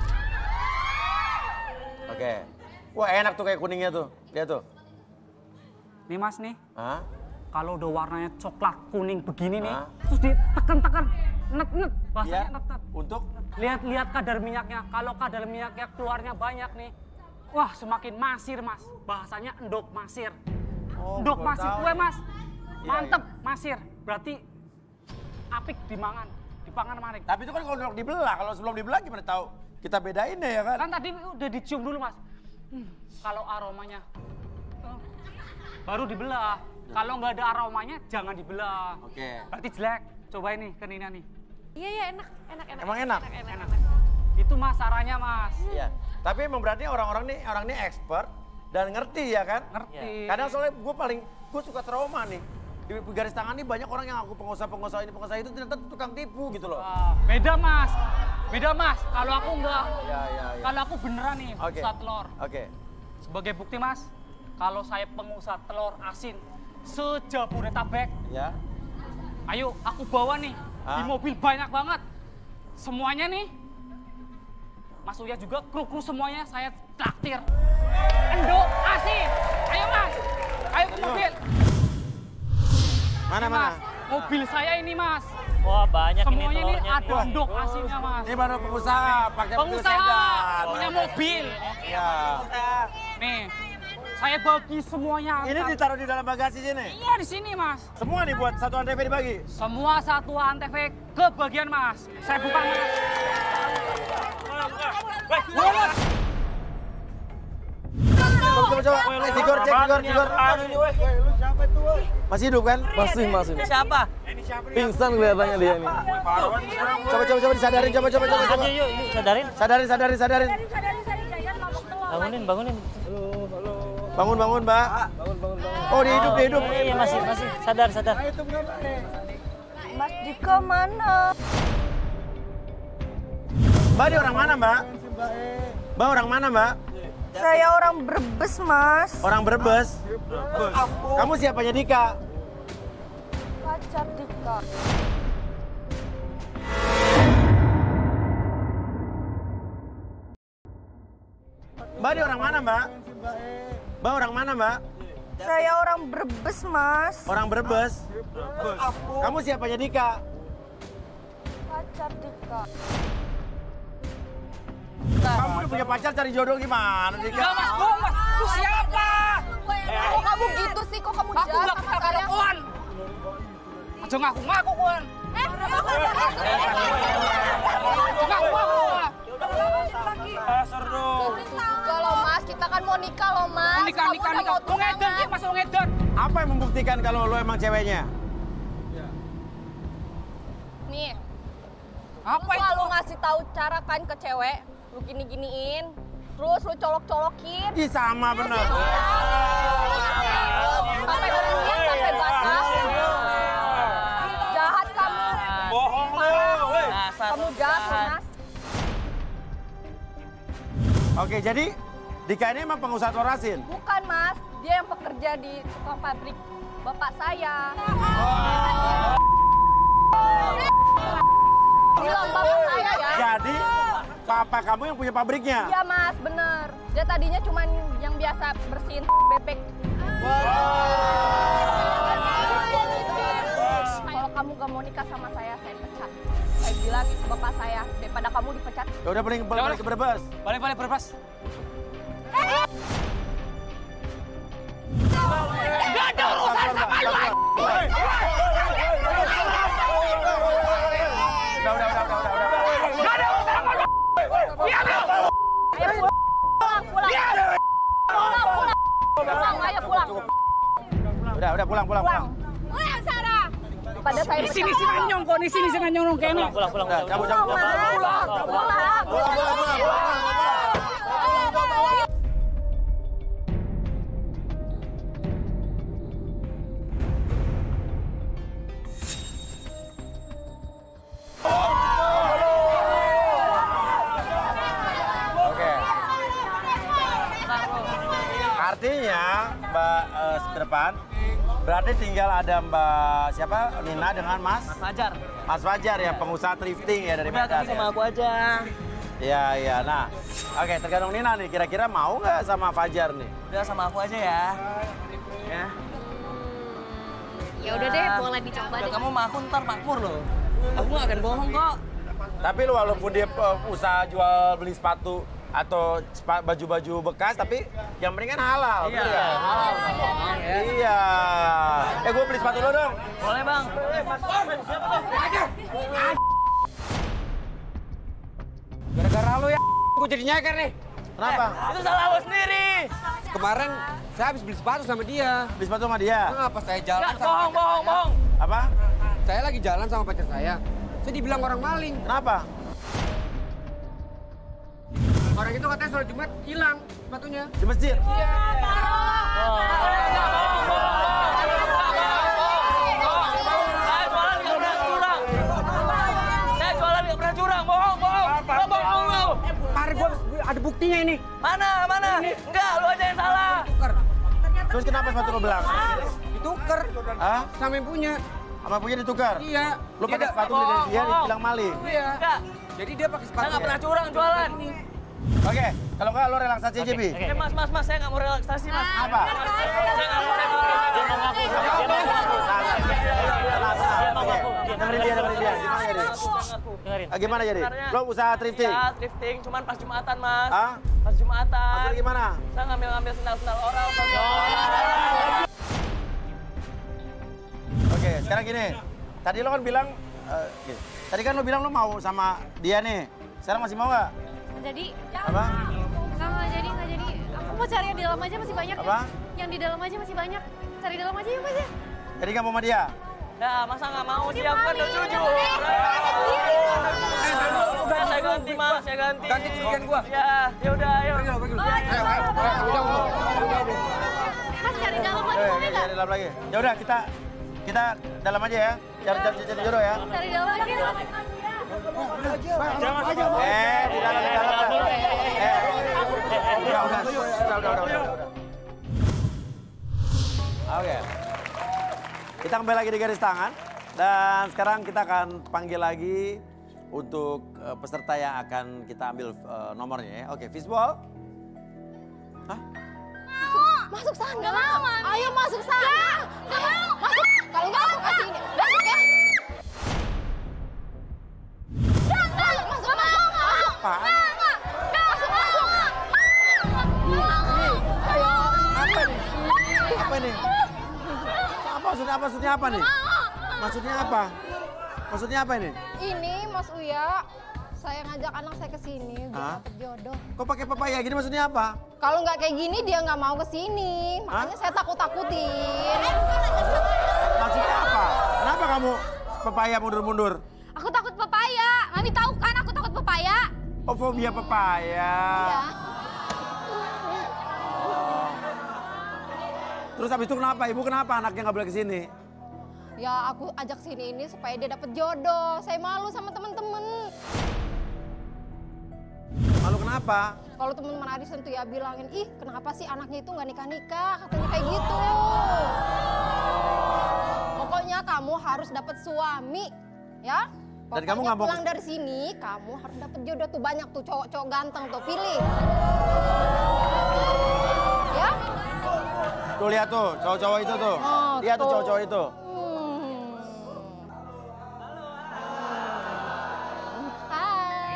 Oke. Wah, enak tuh kayak kuningnya tuh. Lihat tuh. Nih, Mas, nih. Hah? Kalau udah warnanya coklat kuning begini nih, Hah? terus ditekan-tekan, net-net, bahasanya Ya. net-net. Untuk? Lihat-lihat kadar minyaknya. Kalau kadar minyaknya keluarnya banyak nih, wah semakin masir, Mas. Bahasanya endok masir. Oh, endok baru masir tahu kue, nih. Mas. Iya, Mantep, masir. Berarti apik dimangan, dipangan marik. Tapi itu kan kalau udah dibelah, kalau sebelum dibelah gimana tahu? Kita bedain deh ya kan? Kan tadi udah dicium dulu, Mas. Hmm, kalau aromanya oh, baru dibelah. Kalau nggak ada aromanya jangan dibelah. Oke. Berarti jelek. Coba ini kenina nih. Iya, iya, enak, enak, enak. Emang enak? Enak, enak, Enak. enak. Itu Mas caranya, Mas. Iya. Tapi emang berarti orang-orang nih, orang ini expert dan ngerti ya kan? Ngerti. Kadang soalnya gue paling, gue suka trauma nih. Di garis tangan nih banyak orang yang aku pengusaha-pengusaha ini, pengusaha itu ternyata tukang tipu gitu loh. Wah, beda, Mas. Beda, Mas. Kalau aku enggak. Ya, ya, ya. Kalau aku beneran nih, Oke. pengusaha telur. Oke. Sebagai bukti, Mas, kalau saya pengusaha telur asin sejabodetabek, Ya. ayo aku bawa nih di Ah. mobil banyak banget. Semuanya nih, Mas Uya juga, kru-kru semuanya saya traktir. Endok asin. Ayo, Mas. Ayo ke mobil. Mana, Ini, mana? Mas, mobil saya ini, Mas. Wah, banyak ini Semuanya ini telurnya. ada endok asinnya, Mas. Ini baru pengusaha, pakai mobil Pengusaha sedan. punya mobil. Ya. Nih, saya bagi semuanya. Ini ditaruh di dalam bagasi sini. Iya, di sini, Mas. Semua nih buat satu antv dibagi. Semua satuan T V kebagian, Mas. Saya buka, Mas. Mas. Coba, coba, coba. Eh, Tigor, cek, Tigor, Tigor. Masih hidup kan? Masih, masih. Siapa? Pingsan kelihatannya dia ini. Coba, coba, coba disadarin, coba, coba, coba, coba. Ayo, yuk, yuk, sadarin. Sadarin, sadarin, sadarin. Bangunin, bangunin. Bangun, bangun, Mbak. Oh, dia hidup, dia hidup. Iya, iya, masih, masih. Sadar, sadar. Mas Dika mana? Mbak, dia orang mana, Mbak? Mbak, orang mana, Mbak? Saya orang Brebes, Mas. Orang Brebes. Kamu siapanya Dika? Pacar Dika. Mbak, dia orang mana, Mbak? Mbak, orang mana, Mbak? Saya orang Brebes, Mas. Orang Brebes. Kamu siapanya Dika? Pacar Dika. Kamu udah punya pacar cari jodoh gimana, Dika? Enggak, Mas. Kok, Mas? Itu siapa? Kok kamu gitu sih? Kok kamu Aku jahat nggak sama kenapa saya? kawan. Aja ngaku-ngaku, kawan. Eh, ngaku Ngaku-ngaku. juga loh, Mas. Kita kan mau nikah loh, Mas. Nikah, Kamu nikah, udah nikah. mau Mau ngedon, tunangan. dia Mas mau ngedon. Apa yang membuktikan kalau lo emang ceweknya? Nih, Apa lu itu? selalu ngasih tahu cara kan ke cewek. Lu gini-giniin. Terus lu colok-colokin. Ih, sama bener. Sampai keringet, sampai basah. Jahat kamu. Bohong lo. Kamu jahat, Mas. Oke, jadi Dika ini emang pengusaha telur asin? Bukan, Mas. Dia yang pekerja di tukang pabrik bapak saya. Bilang bapak saya ya. Jadi papa kamu yang punya pabriknya? Iya, Mas, bener. Dia tadinya cuma yang biasa bersihin bebek. Kalau kamu gak mau nikah sama saya, saya pecat. Saya bilang itu bapak saya, daripada kamu dipecat. Ya udah paling balik ke Brebes. Balik-balik Brebes. Pulang, pulang. Pulang, ayo pulang. Udah, udah pulang, pulang, pulang. Pulang, Sarah. Pada saya Di sini sini nyong kok, di sini sini nyong kene. Pulang, pulang, Udah, cabut, cabut, cabut. pulang. Pulang, pulang. Pulang, pulang, pulang. Oke. Artinya, Mbak eh, ke depan, berarti tinggal ada Mbak siapa? Nina dengan Mas? Mas Fajar. Mas Fajar ya, pengusaha thrifting ya dari Udah, Medan tapi sama ya? aku aja. Iya, iya. Nah, oke tergantung Nina nih. Kira-kira mau nggak sama Fajar nih? Udah sama aku aja ya. Ya. Ya udah deh, boleh dicoba Udah, deh. kamu sama aku ntar makmur loh. Aku nggak akan bohong kok. Tapi lu walaupun dia uh, usaha jual beli sepatu atau spa- baju-baju bekas, tapi yang penting kan halal. Iya, betul ya? halal. Iya. Eh, gue beli sepatu lo dong. Boleh bang. Gara-gara lu ya, gue jadi nyeker nih. Kenapa? Itu salah lo sendiri. Kemarin saya habis beli sepatu sama dia. Beli sepatu sama dia? Kenapa saya jalan Nggak, sama bohong, pacar bohong, saya? bohong. Apa? Saya lagi jalan sama pacar saya. Saya dibilang orang maling. Kenapa? Orang itu katanya sholat Jumat hilang sepatunya. Di masjid? Saya jualan nggak pernah curang. Saya jualan nggak pernah curang. Bohong, bohong. Lo bohong lo. Mari gua ada buktinya ini. Mana, mana? Enggak, lu aja yang salah. Tuker. Terus kenapa sepatu lo belang? Dituker. Hah? Sama yang punya. Sama punya ditukar? Iya. Lo Dia pakai ada- sepatu dari dia, bohong. dibilang maling? Iya. Enggak. Jadi dia pakai sepatu. Saya nggak pernah curang jualan. Oke, kalau nggak lo relaksasi aja, Bi. Eh, mas, mas, mas, saya nggak mau relaksasi, mas. Apa? Saya nggak mau, saya nggak mau. Dia mau ngaku, dia mau ngaku. Tenang, tenang. mau Oke, ngaku. dengerin dia, dengerin dia. Gimana jadi? Dengerin. Ah, Gimana jadi? Sebenarnya- Lo usaha thrifting? Ya, thrifting, cuman pas Jumatan, mas. Hah? Pas Jumatan. Maksudnya gimana? Saya ngambil-ngambil sendal-sendal orang. Oke, sekarang gini. Tadi lo kan bilang, eh, gini. Tadi kan lo bilang lo mau sama dia nih. Sekarang masih mau nggak? Jadi, Apa? nggak, nggak jadi, nggak jadi. Aku mau cari yang di dalam aja masih banyak. Apa? Ya. Yang di dalam aja masih banyak. Cari di dalam aja yuk, Mas ya. Jadi nggak mau sama dia? Nah, masa nggak mau sih? Aku kan udah jujur. Udah, saya ganti, mas. Saya ganti. Ganti kerugian gua. Ya, ya udah, ayo. Pergi lo, pergi lo. Oh, Ayo, ayo, ayo, tanggung jawab lo. Tanggung jawab lo. Mas cari dalam lagi Eh, boleh cari nggak? dalam lagi. Ya udah kita kita dalam aja ya. Cari cari cari jodoh ya. Cari dalam lagi Mas. Eh, di dalam di dalam. Eh, udah udah udah udah udah udah. udah. Oke. Kita kembali lagi di garis tangan dan sekarang kita akan panggil lagi untuk uh, peserta yang akan kita ambil uh, nomornya ya. Oke, fishball. Hah? Masuk sana. Nggak mau. Ayo masuk sana. Nggak mau. Masuk. Kalau nggak aku kasih ini. Masuk ya. Nggak, nggak. Masuk, masuk. Masuk. Apaan? Nggak, nggak. Nggak, masuk, masuk. Ayo. Apa nih? Apa nih? Apa maksudnya apa maksudnya apa nih? Maksudnya apa? Maksudnya apa ini? Ini Mas Uya, saya ngajak anak saya ke sini biar Hah? dapet jodoh. Kok pakai pepaya gini maksudnya apa? Kalau nggak kayak gini dia nggak mau ke sini, makanya saya takut-takutin. Maksudnya apa? Kenapa kamu pepaya mundur-mundur? Aku takut pepaya. Mami tahu kan aku takut pepaya. Oh, fobia pepaya. Ya. Terus habis itu kenapa? Ibu kenapa anaknya nggak boleh ke sini? Ya aku ajak sini ini supaya dia dapet jodoh. Saya malu sama temen-temen. Malu kenapa? Kalau teman-teman Arisan tuh ya bilangin, ih kenapa sih anaknya itu nggak nikah-nikah? Katanya kayak gitu. Pokoknya kamu harus dapet suami, ya. Dan Pokoknya kamu nggak mau pulang dari sini, kamu harus dapet jodoh tuh banyak tuh cowok-cowok ganteng tuh pilih. Ya? Tuh lihat tuh, cowok-cowok itu tuh. Oh, Lihat tuh tuh. cowok-cowok itu. Hmm. Hai.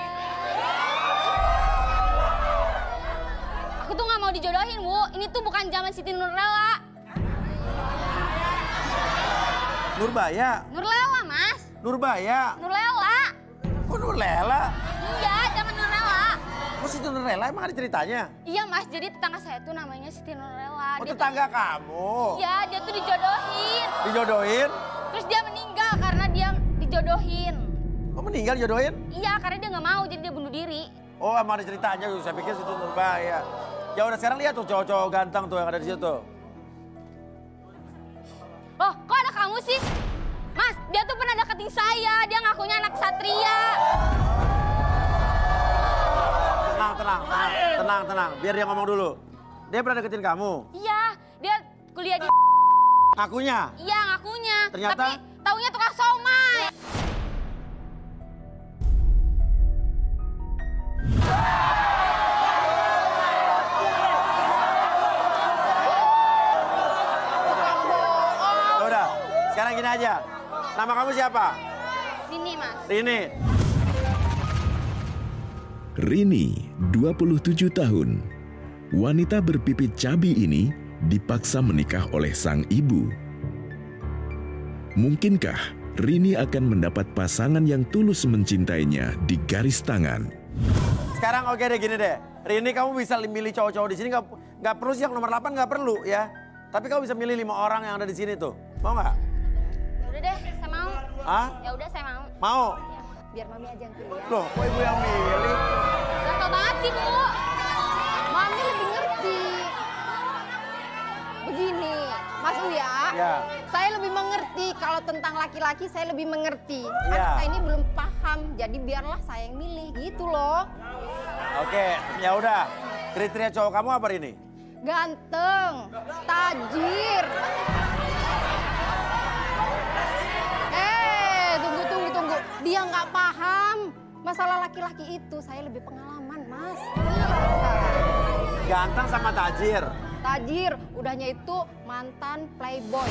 Aku tuh nggak mau dijodohin, Bu. Ini tuh bukan zaman Siti Nurlela. Nurbaya. Nurlela, Mas. Nurbaya. Nurlela. Kok Nurlela? Iya, zaman Nurlela. Kok Siti Nurlela emang ada ceritanya? Iya mas, jadi tetangga saya tuh namanya Siti Nurlela. Oh Dia tetangga tuh, kamu? Iya, dia tuh dijodohin. Dijodohin? Terus dia meninggal karena dia dijodohin. Oh meninggal dijodohin? Iya, karena dia nggak mau, jadi dia bunuh diri. Oh emang ada ceritanya, saya pikir Siti Nurlela ya. Ya udah sekarang lihat tuh cowok-cowok ganteng tuh yang ada di situ. Oh, kok ada kamu sih? Mas, dia tuh pernah deketin saya, dia ngakunya anak Satria. Tenang, tenang, tenang, tenang, tenang. Biar dia ngomong dulu. Dia pernah deketin kamu? Iya, dia kuliah di... Ngakunya? Iya, ngakunya. Ternyata? Tapi taunya tukang somai. Udah, sekarang gini aja. Nama kamu siapa? Rini, Mas. Rini. Rini, dua puluh tujuh tahun. Wanita berpipit cabi ini dipaksa menikah oleh sang ibu. Mungkinkah Rini akan mendapat pasangan yang tulus mencintainya di garis tangan? Sekarang oke deh gini deh. Rini kamu bisa milih cowok-cowok di sini nggak nggak perlu sih yang nomor delapan nggak perlu ya. Tapi kamu bisa milih lima orang yang ada di sini tuh. Mau nggak? Ya udah deh, saya mau. Hah? Ya udah saya mau. Mau? Ya, biar mami aja yang pilih ya. Loh, kok ibu yang milih? Gatel banget sih, Bu. Mami lebih ngerti. Begini, Mas Uya, Ya. saya lebih mengerti. Kalau tentang laki-laki saya lebih mengerti. Kan Ya. saya ini belum paham, jadi biarlah saya yang milih gitu loh. Oke, ya udah. Kriteria cowok kamu apa ini? Ganteng, tajir. Eh, tunggu, tunggu, tunggu. Dia nggak paham. Masalah laki-laki itu saya lebih pengalaman, Mas. Ganteng sama tajir. Tajir, udahnya itu mantan playboy.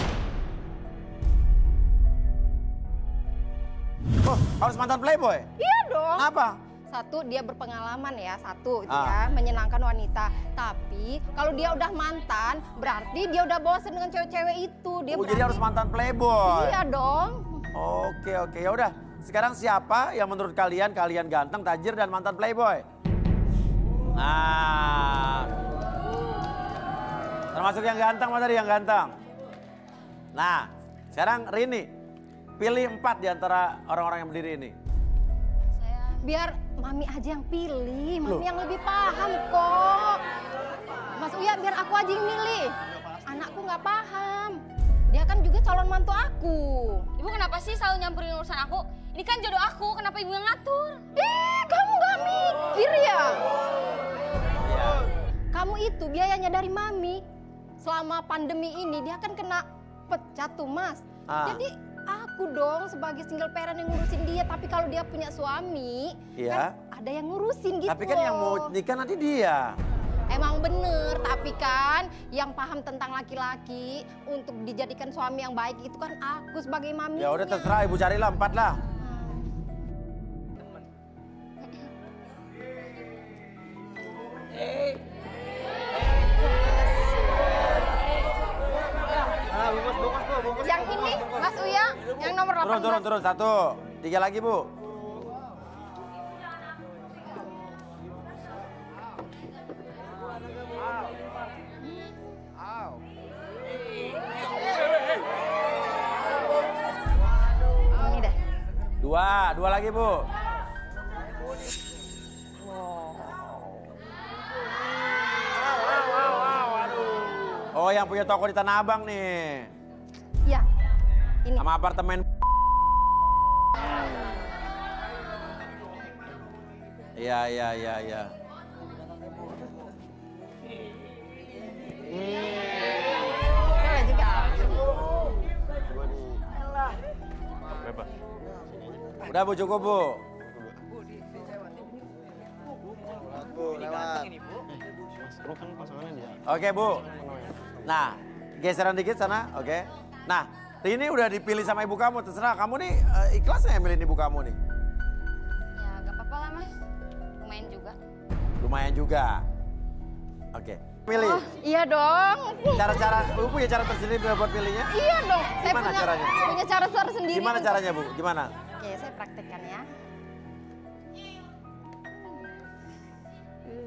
Oh, harus mantan playboy? Iya dong. Apa? Satu, dia berpengalaman ya, satu itu Ah. ya, menyenangkan wanita. Tapi kalau dia udah mantan, berarti dia udah bosan dengan cewek-cewek itu. Dia Oh, berarti... jadi harus mantan playboy? Iya dong. Oke, oke. Ya udah. Sekarang siapa yang menurut kalian, kalian ganteng, tajir, dan mantan playboy? Nah. Termasuk yang ganteng, mana tadi yang ganteng? Nah, sekarang Rini. Pilih empat di antara orang-orang yang berdiri ini. Biar Mami aja yang pilih, Mami Loh. yang lebih paham kok. Mas Uya, biar aku aja yang milih. Anakku nggak paham. Dia kan juga calon mantu aku. Ibu kenapa sih selalu nyampurin urusan aku? Ini kan jodoh aku, kenapa ibu yang ngatur? Eh, kamu nggak mikir ya? Iya. Kamu itu biayanya dari Mami. Selama pandemi ini dia kan kena pecat tuh, Mas. Ah. Jadi aku dong sebagai single parent yang ngurusin dia. Tapi kalau dia punya suami, Iya. kan ada yang ngurusin gitu. Tapi kan yang mau loh. nikah nanti dia. Emang bener, tapi kan yang paham tentang laki-laki untuk dijadikan suami yang baik itu kan aku sebagai mami. Ya udah terserah, ibu carilah empat lah. Yang ini, Mas Uya, yang nomor delapan belas. Turun, turun, turun. Satu. Tiga lagi, Bu. Ini deh. Dua. Dua lagi, Bu. Oh, yang punya toko di Tanah Abang nih. Iya, ini. Sama apartemen. Iya, iya, iya, iya. Boleh juga. Udah, Bu, cukup, Bu. Oke, Bu. Nah, geseran dikit sana, oke. Nah, Rini udah dipilih sama ibu kamu, terserah. Kamu nih eh, ikhlas nggak milih ibu kamu nih? Ya gak apa-apa lah mas, lumayan juga. Lumayan juga. Oke, pilih. Oh, iya dong. Cara-cara, Bu punya cara tersendiri buat pilihnya? Iya dong. Saya Gimana punya, caranya? punya cara tersendiri. Gimana untuk- caranya, Bu? Gimana? Oke, saya praktekkan ya.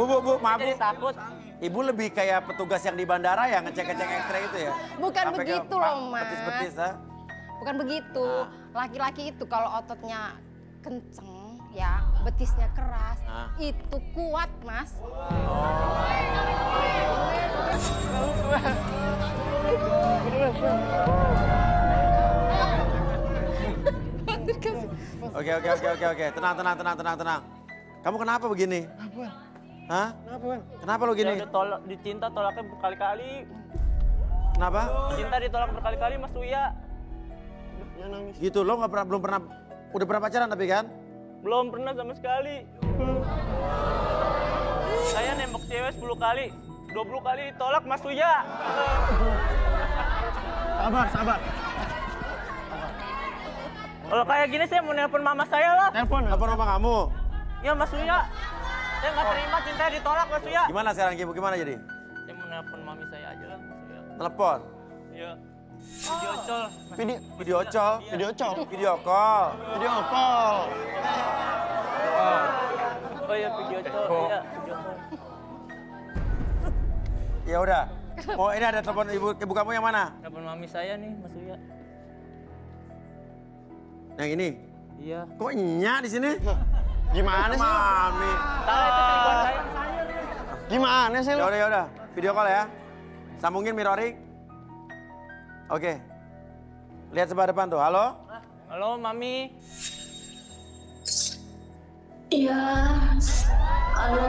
bu, bu, maaf bu. Jadi takut. Ibu lebih kayak petugas yang di bandara ya, ngecek-ngecek X-ray itu ya? Bukan Sampai begitu ke, loh, Pak, Mas. Betis-betis, ha? Bukan begitu. Laki-laki itu kalau ototnya kenceng, ya betisnya keras, Ah. itu kuat, Mas. Oke, oke, oke, oke, oke. Tenang, tenang, tenang, tenang, tenang. Kamu kenapa begini? Apa? Hah? Kenapa, Wan? Kenapa lo gini? Dia udah tolak, dicinta tolaknya berkali-kali. Kenapa? Cinta ditolak berkali-kali Mas Uya. Dia nangis. Gitu, lo nggak pernah, belum pernah, udah pernah pacaran tapi kan? Belum pernah sama sekali. Saya nembak cewek sepuluh kali. dua puluh kali ditolak Mas Uya. Sabar, sabar. Kalau kayak gini saya mau nelpon mama saya lah. Telepon. Telepon sama kamu. Ya Mas Uya. Saya nggak terima cintanya ditolak Mas Uya. Gimana sekarang Ibu? Gimana jadi? Saya mau nelpon mami saya aja lah Mas Uya. Telepon. Iya. Video call. Video, Video call. video call. Video call. Video call. Oh iya video call. Iya, video call. Ya udah. Oh ini ada telepon ibu ibu kamu yang mana? Nelpon mami saya nih Mas Uya. Yang ini. Iya. Kok nyak di sini? Gimana sih? Mami. Salah itu selingkuhan saya. Gimana sih Ya lu? udah ya udah. Video call ya. Sambungin mirroring. Oke. Lihat sebelah depan tuh. Halo? Halo mami. Iya. Halo.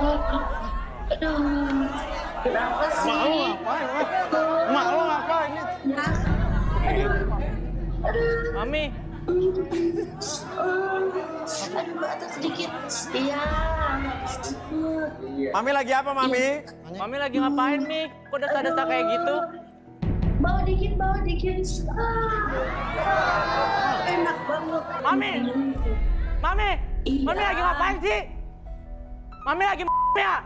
Aduh. Kenapa sih? Mak lu ngapain, Mak? Mak lu ngapain nih? Mami. Aduh, batas sedikit. Iya. Mami lagi apa, Mami? Mami lagi ngapain nih? Kok desa-desa kayak gitu? Bawa dikit, bawa dikit. Ah. Enak banget. Mami. Mami. Mami lagi ngapain sih? Mami lagi ya?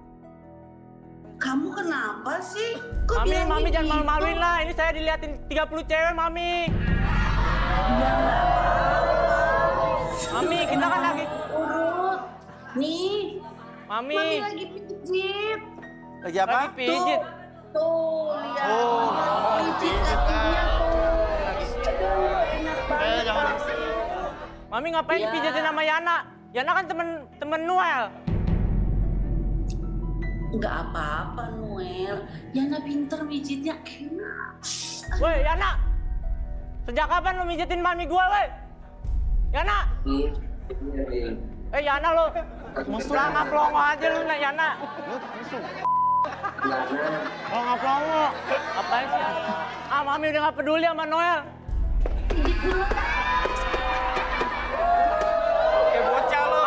Kamu kenapa sih? Kok Mami, bilangnya Mami jangan gitu? malu-maluin lah. Ini saya diliatin tiga puluh cewek, Mami. Mami, kita kan lagi... Urut. Nih. Mami. Mami lagi pijit. Lagi apa? Lagi pijit. Tuh, lihat. Oh, Pijit kakinya tuh. Aduh, enak banget. Mami ngapain Iya. dipijitin sama Yana? Yana kan temen temen Noel. Enggak apa-apa, Noel. Yana pinter mijitnya enak. Woi, Yana. Sejak kapan lu mijitin mami gua, woi? Yana. Eh, Yana lu. Pelongo-pelongo aja lu, nah, Yana. Pelongo-pelongo. Ngapain sih? Ah, mami udah gak peduli sama Noel. Kayak bocah lo.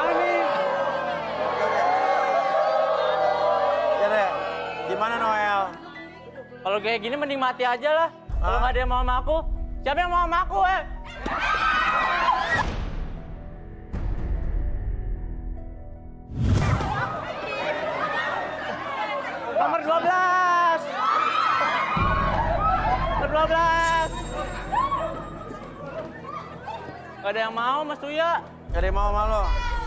Ya deh. Gimana Noel? Kalau kayak gini mending mati aja lah. Kalau nggak ada yang mau sama aku, siapa yang mau sama aku, eh? Nomor dua belas. Nomor dua belas. Gak ada yang mau, Mas Uya. Gak ada yang mau sama lo.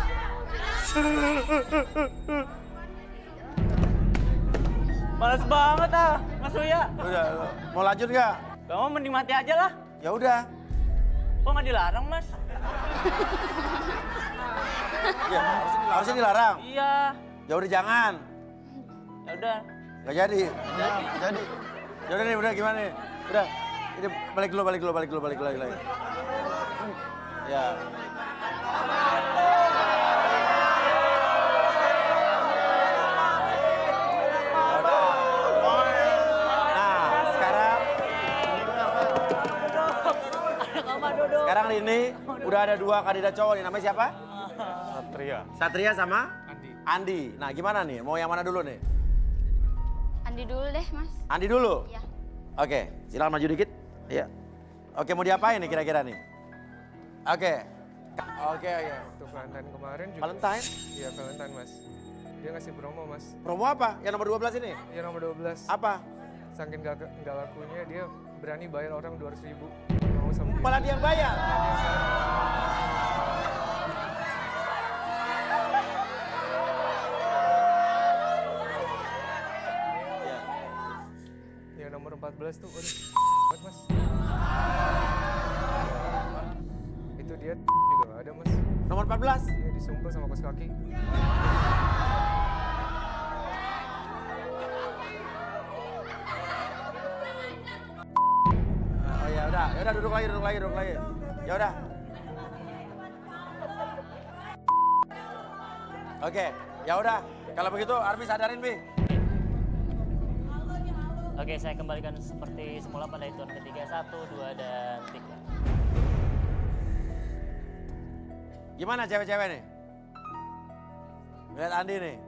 Males banget ah, Mas Uya. Udah, mau lanjut nggak? Gak mau, mending mati aja lah. Ya udah. Kok nggak dilarang, Mas? Ya, harusnya dilarang. Iya. Ya udah jangan. Ya udah. Gak jadi. Jadi. Jadi. Ya udah nih, udah gimana nih? Udah. Ini balik dulu, balik dulu, balik dulu, balik dulu lagi. lagi. Ya. Nah, sekarang sekarang ini udah ada dua kandidat cowok nih. Namanya siapa? Satria. Satria sama Andi. Andi. Nah, gimana nih? Mau yang mana dulu nih? Andi dulu deh, Mas. Andi dulu? Iya. Oke, silakan maju dikit. Iya. Oke, mau diapain nih kira-kira nih? Oke. Oke, oke. Waktu Valentine kemarin juga. Valentine? Iya, Valentine, Mas. Dia ngasih promo, Mas. Promo apa? Yang nomor dua belas ini? Iya, nomor dua belas. Apa? Saking gak, gak lakunya, dia berani bayar orang dua ratus ribu. Mau sama dia. Malah dia yang bayar? empat belas tuh, aduh, banget mas. Itu dia juga nggak ada mas. Nomor empat belas? Iya, disumpel sama kos kaki. Oh ya udah, ya udah duduk lagi, duduk lagi, duduk lagi. Ya udah. Oke, ya udah. Kalau begitu Arbi sadarin, Bi. Oke, saya kembalikan seperti semula pada hitungan ketiga. Satu, dua, dan tiga. Gimana cewek-cewek nih? Lihat Andi nih.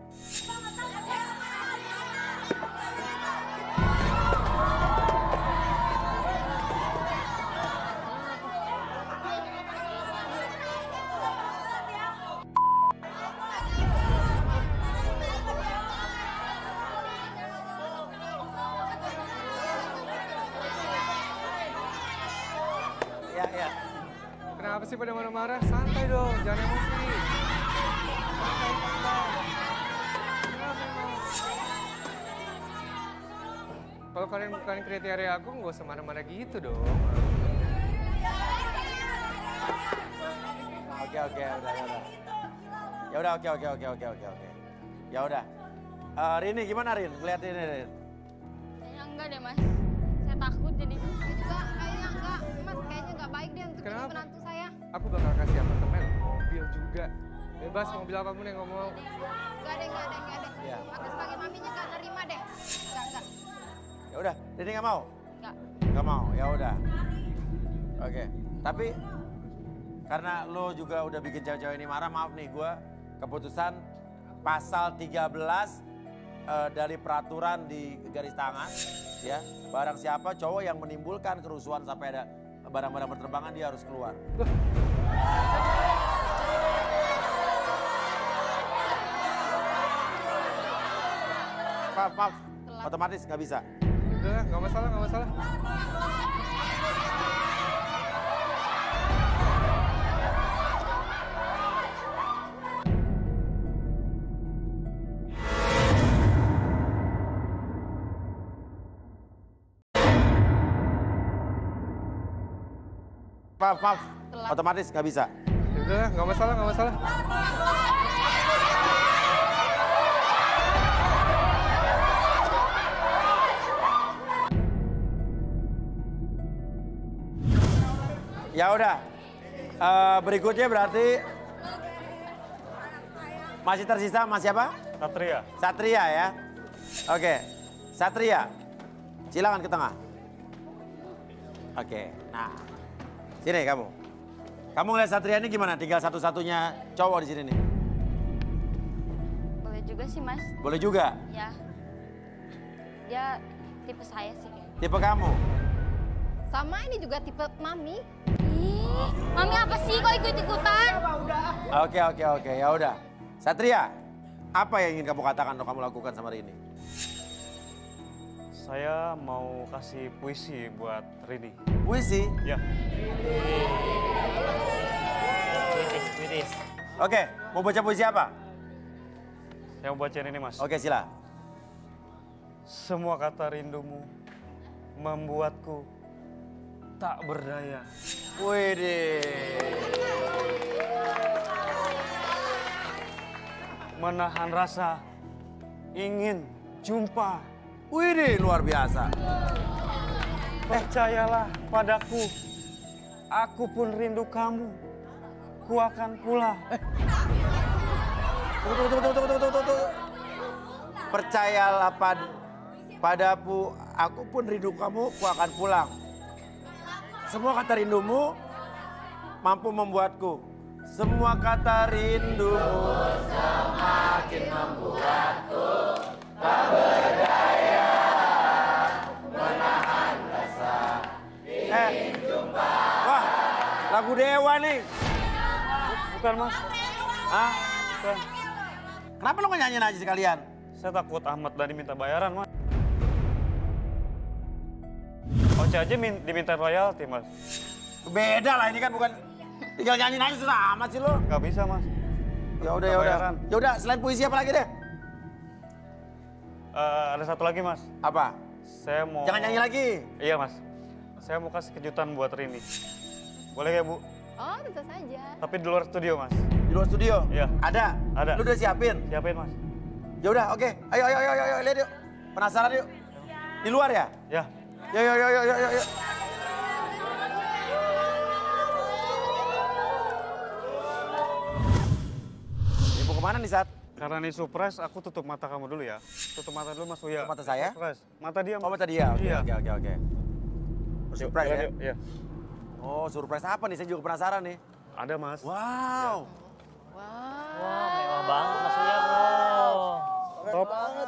Ya, ya. Kenapa sih pada marah-marah? Santai dong, jangan emosi. Santai, santai. Kenapa emang? Kalau kalian bukan kriteria aku, nggak usah marah-marah gitu dong. Oke, oke, udah, ya udah. Ya udah, oke, oke, oke, oke, oke, oke. Ya udah. Uh, Rini, gimana Rin? Lihat ini, Rin. Kayaknya enggak deh mas. Saya takut jadi. Saya juga kayaknya enggak, mas kayaknya enggak baik deh untuk jadi Kenapa? menantu saya. Aku bakal kasih apartemen, mobil juga. Bebas mau bilang apapun yang ngomong. Enggak deh, enggak deh, enggak deh. Iya. Aku sebagai maminya enggak nerima deh. Enggak, enggak. Ya udah, Rini nggak mau? Enggak. Nggak mau, ya udah. Oke, tapi karena lo juga udah bikin cewek-cewek ini marah, maaf nih gue keputusan pasal tiga belas uh, dari peraturan di garis tangan, ya barang siapa cowok yang menimbulkan kerusuhan sampai ada barang-barang berterbangan dia harus keluar. Maaf, maaf, otomatis nggak bisa. Udah, nggak masalah, nggak masalah. Maaf, maaf, otomatis nggak bisa. Udah, nggak masalah, nggak masalah. Ya udah, uh, berikutnya berarti masih tersisa Mas siapa? Satria. Satria ya. Oke, Satria, silakan ke tengah. Oke, nah sini kamu. Kamu ngeliat Satria ini gimana? Tinggal satu-satunya cowok di sini nih. Boleh juga sih mas. Boleh juga. Ya. Dia tipe saya sih kayaknya. Tipe kamu? Sama ini juga tipe mami. Ih, mami apa sih kok ikut-ikutan? Oke, oke, oke, ya udah. Satria, apa yang ingin kamu katakan atau kamu lakukan sama Rini? Saya mau kasih puisi buat Rini. Puisi? Ya. Puitis, puitis. Oke, mau baca puisi apa? Saya mau bacain ini, Mas. Oke, sila. Semua kata rindumu membuatku tak berdaya. Widih. Menahan rasa ingin jumpa. Widih, luar biasa. Percayalah padaku, aku pun rindu kamu. Ku akan pulang. Eh. Tunggu, tunggu, tunggu, tunggu, tunggu, tunggu. Percayalah pad padaku, aku pun rindu kamu, ku akan pulang. Semua kata rindumu mampu membuatku. Semua kata rindumu semakin membuatku tak berdaya menahan rasa ingin jumpa. Wah, lagu Dewa nih. Bukan, Mas. Hah? Bukan. Kenapa lo nggak nyanyiin aja sekalian? Saya takut Ahmad Dhani minta bayaran, Mas. Oce aja min diminta royalti, Mas. Beda lah, ini kan bukan tinggal nyanyiin aja sudah amat sih lo. Gak bisa, Mas. Ya udah, ya udah. Ya udah, selain puisi apa lagi deh? Uh, ada satu lagi, Mas. Apa? Saya mau... Jangan nyanyi lagi. Iya, Mas. Saya mau kasih kejutan buat Rini. Boleh ya, Bu? Oh, tentu saja. Tapi di luar studio, Mas. Di luar studio? Iya. Ada? Ada. Lu udah siapin? Siapin, Mas. Ya udah, oke. Ayo, ayo, ayo, ayo, lihat yuk. Penasaran yuk. Di luar ya? Ya. Yo, yo, yo, yo, yo, yo. Ini mau kemana nih, Sat? Karena ini surprise, aku tutup mata kamu dulu ya. Tutup mata dulu, Mas Uya. Tutup mata saya? Surprise. Mata dia. Oh, mata dia. Oke, Iya. oke, oke, oke. Surprise ya? Iya. Oh, surprise apa nih? Saya juga penasaran nih. Ada, Mas. Wow. Wah, mewah banget Mas Uya, bro. Top.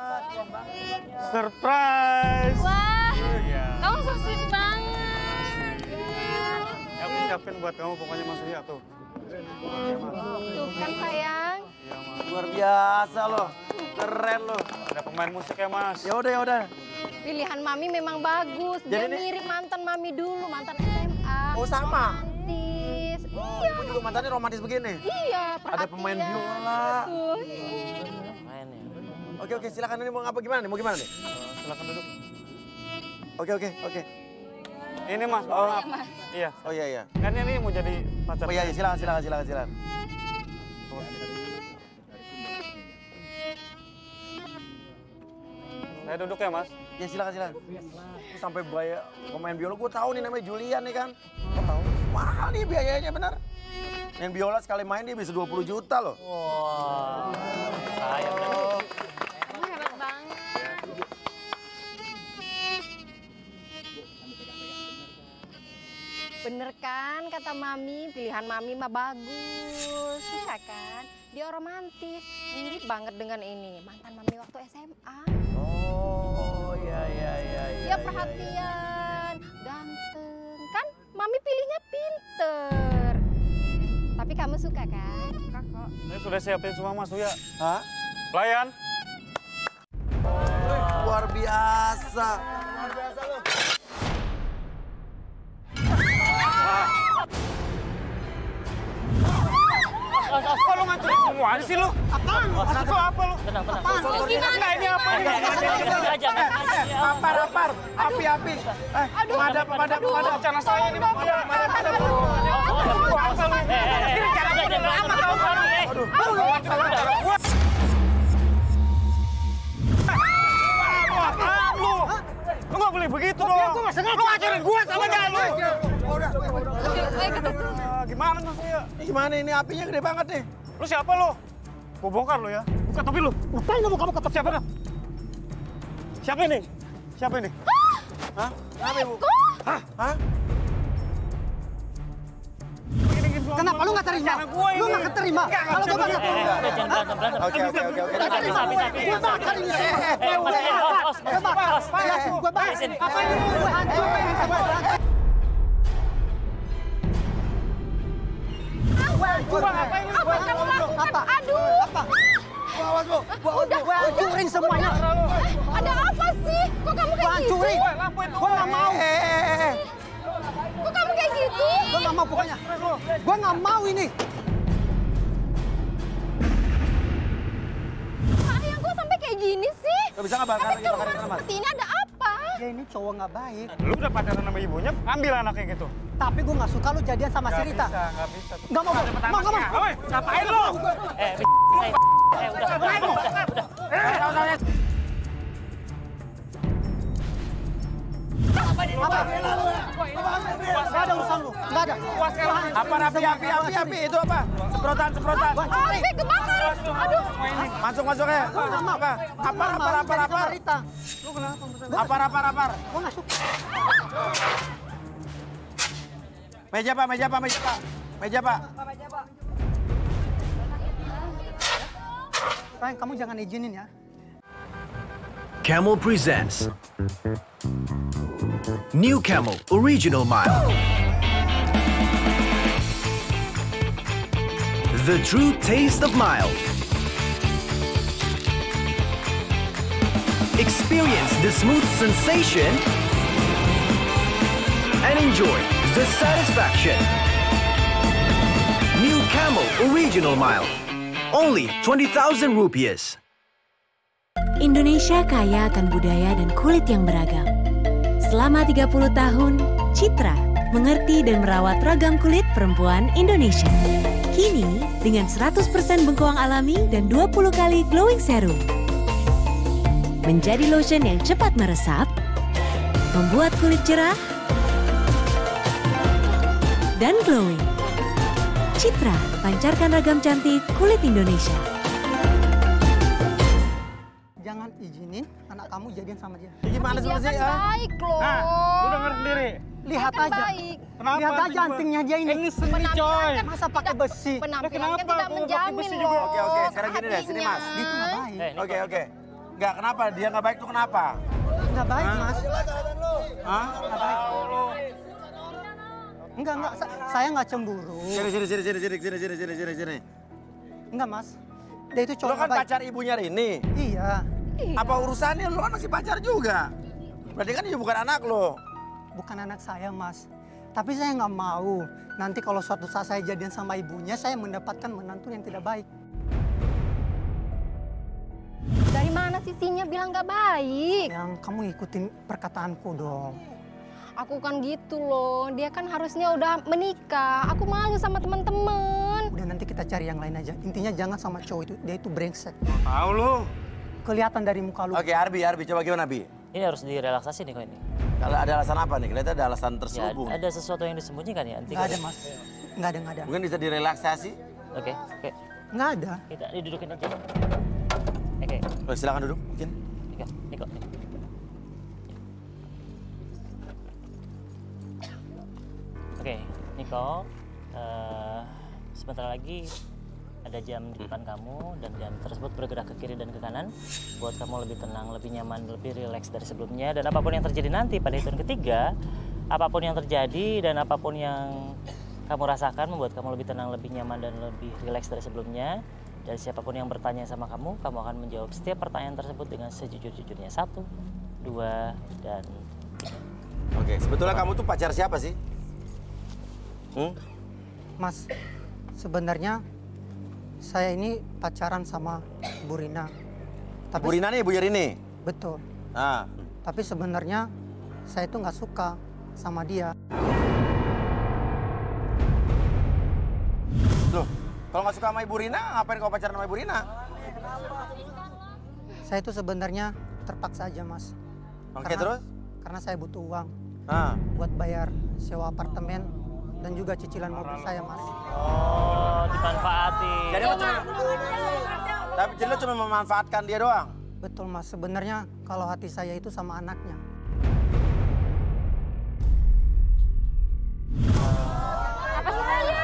Surprise. Wah, Iya. kamu so sweet banget. Ya, aku siapin buat kamu pokoknya, Mas Uya tuh. Tuh kan sayang. Iya, Mas. Luar biasa loh. Keren loh. Ada pemain musik ya, Mas. Ya udah, ya udah. Pilihan Mami memang bagus. Dia Jadi ini- mirip mantan Mami dulu, mantan S M A. Oh, sama? Romantis. Oh, Iya. ibu juga mantannya romantis begini. Iya, perhatian. Ada pemain biola. Tuh. Main ya. Oke, oke, silakan ini mau apa gimana nih? Mau gimana nih? Silakan duduk. Oke, oke, oke. Ini, Mas. Oh, Iya. oh iya, iya. Kan ini mau jadi pacar. Oh iya, iya, silakan, silakan, silakan, silakan. Saya duduk ya, Mas. Ya silakan, silakan. Aku sampai bayar pemain biola, gue tahu nih namanya Julian nih kan. Gue tahu. Mahal nih biayanya benar. Main biola sekali main dia bisa dua puluh juta loh. Wah, kaya bener. Kamu hebat banget. Bener kan kata Mami, pilihan Mami mah bagus. Suka kan? Dia romantis, mirip banget dengan ini. Mantan Mami waktu S M A. Oh, iya, iya, iya. Dia perhatian, ganteng. Kan Mami pilihnya pinter. Tapi kamu suka kan? Suka kok. Saya sudah siapin semua, Mas Uya. Hah? Pelayan. Luar biasa. Luar biasa loh. Kok lu ngancurin semua sih lu? Apaan? Maksud lu apa lu? Tenang, tenang. Apaan? Enggak, ini apa? Ini Apar, apar, api, api. Eh, pemadam, pemadam, pemadam. Rencana saya ini pemadam, pemadam, pemadam. Lu apa lu? Ini rencana gua udah lama tau kan? Aduh, lu apaan lu? Lu nggak boleh begitu dong. Lu ngajarin gua sama dia lu. Gimana Mas Uya? Ini gimana ini apinya gede banget nih. Lu siapa lu? Gua bongkar lu ya. Buka topi lu. Ngapain kamu kamu ketok siapa dah? Siapa ini? Siapa ini? Hah? Kenapa Ibu? Hah? Hah? Kenapa lu nggak terima? Lu nggak keterima? Kalau gua nggak terima. Jangan berantem, berantem. Oke, oke, oke, oke. Sapi, sapi, sapi. Gua bakar ini. Eh, Mas, eh, os, os, Gua bakar. os. Gua bakar. Sini. Apa ini? Gua hancurin. Gua ngapain ini? Apa? Apa? Aduh. Apa? Awas lu. Udah, gua hancurin semuanya. Ada apa sih? Kok kamu Gua kayak gitu? hancurin. Gua nggak mau. Eh, eh, eh. Kok kamu kayak gitu? Gua nggak mau pokoknya. Gua nggak mau ini. Sayang kok sampai kayak gini sih? Gak bisa nggak bakar Tapi lagi, cowok bakarin Mas. seperti ini ada apa? Ya ini cowok nggak baik. Lu udah pacaran sama ibunya, ambil anaknya gitu. Tapi gua nggak suka lu jadian sama si Rita. Bisa, nggak bisa. Nggak mau. Nggak mau, nggak mau. Woi, ngapain lu? Eh, eh, eh, udah, udah, udah, udah. Apa? Nggak ada urusan lu. Nggak ada. Apa api, api, api, api itu apa? Semprotan, semprotan. Api kebakaran. Aduh. Masuk, masuk ya. Apa? Apar, apar, apar, apar. Rita. Apar, apar, apar. Gua nggak suka. Meja Pak, meja Pak, meja Pak. Meja Pak. Sayang, kamu jangan izinin ya. Camel presents New Camel Original Mile. The true taste of mild. Experience the smooth sensation and enjoy the satisfaction. New Camel Original Mile. Only twenty thousand rupees. Indonesia kaya akan budaya dan kulit yang beragam. Selama tiga puluh tahun, Citra mengerti dan merawat ragam kulit perempuan Indonesia. Kini, dengan seratus persen bengkoang alami dan dua puluh kali glowing serum. Menjadi lotion yang cepat meresap, membuat kulit cerah, dan glowing. Citra, pancarkan ragam cantik kulit Indonesia. Jangan izinin anak kamu jadian sama dia. Gimana sih? Dia kan baik loh. Nah, lu denger sendiri. Lihat Dia kan aja. baik. Kenapa Lihat aja tiba-tiba? antingnya dia ini. Ini seni coy. Masa pakai besi? Penampilan kenapa kan tidak aku pakai menjamin besi loh. juga? Oke, oke. Sekarang gini deh, sini hatinya. Mas. Dia itu nggak baik. Oke, oke. Enggak, kenapa? Dia nggak baik tuh kenapa? Nggak baik, Hah? Mas. Hah? Nggak baik. Enggak, enggak. Sa- Saya nggak cemburu. Sini, sini, sini, sini, sini, sini, sini, sini, sini, sini. Enggak, Mas. Dia itu Lo cowok kan nggak baik. pacar ibunya Rini. Iya. Apa urusannya? Lo kan masih pacar juga. Berarti kan dia bukan anak lo. Bukan anak saya, Mas. Tapi saya nggak mau. Nanti kalau suatu saat saya jadian sama ibunya, saya mendapatkan menantu yang tidak baik. Dari mana sisinya bilang gak baik? Yang kamu ikutin perkataanku dong. Aku kan gitu loh, dia kan harusnya udah menikah. Aku malu sama teman-teman. Udah nanti kita cari yang lain aja. Intinya jangan sama cowok itu, dia itu brengsek. Tahu lu. Kelihatan dari muka lu. Oke, Arbi, Arbi, coba gimana, Bi? Ini harus direlaksasi nih kok ini. Kalau ada alasan apa nih? Kelihatan ada alasan Ya, terselubung. ada sesuatu yang disembunyikan ya. Nanti Nggak ada, kalau- Mas. Nggak ada, nggak ada. Mungkin bisa direlaksasi. Oke, oke. Nggak ada. Kita didudukin aja. Oke. Oh, silakan duduk, mungkin. Niko, Niko, Niko. Oke, Niko. eh, sebentar lagi ada jam di depan kamu dan jam tersebut bergerak ke kiri dan ke kanan buat kamu lebih tenang, lebih nyaman, lebih rileks dari sebelumnya. Dan apapun yang terjadi nanti pada hitungan ketiga, apapun yang terjadi dan apapun yang kamu rasakan membuat kamu lebih tenang, lebih nyaman dan lebih rileks dari sebelumnya. Dan siapapun yang bertanya sama kamu, kamu akan menjawab setiap pertanyaan tersebut dengan sejujur-jujurnya. Satu, dua, dan tiga. Oke, sebetulnya kamu tuh pacar siapa sih? Hmm? Mas, sebenarnya saya ini pacaran sama Bu Rina. Tapi, Bu Rina nih, Bu Rini? Betul. Ah. Tapi sebenarnya saya itu nggak suka sama dia. Loh, kalau nggak suka sama Ibu Rina, ngapain kau pacaran sama Ibu Rina? Saya itu sebenarnya terpaksa aja, Mas. Oke, Karena- terus? Karena saya butuh uang Ah. buat bayar sewa apartemen dan juga cicilan mobil saya, Mas. Oh, dimanfaatin. Jadi lo cuma, tapi jadi lo cuma memanfaatkan dia doang? Betul, Mas. Sebenarnya kalau hati saya itu sama anaknya. Apa saya?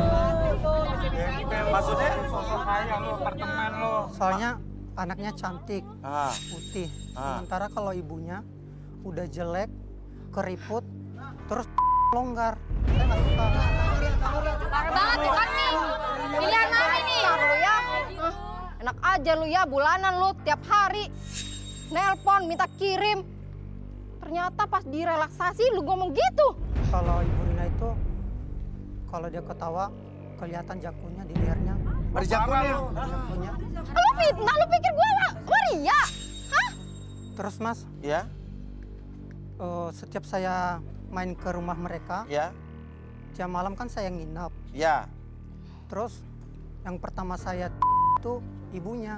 Maksudnya sosok kaya lu, apartemen lu. Soalnya anaknya cantik, Ah. putih. Ah. Sementara kalau ibunya udah jelek, keriput, terus longgar. Saya nggak suka. Parah banget tuh kan nih. Pilihan apa nih? Lu ya. Hah, enak aja lu ya, bulanan lu tiap hari. Nelpon, minta kirim. Ternyata pas direlaksasi lu ngomong gitu. Kalau Ibu Rina itu, kalau dia ketawa, kelihatan jakunya di lehernya. Ada jakunya? Jakunya. Lu fitnah, lu pikir gua waria? Hah? Terus, Mas, Ya, eh, setiap saya main ke rumah mereka, ya, jam malam kan saya nginap. ya. Terus yang pertama saya itu ibunya.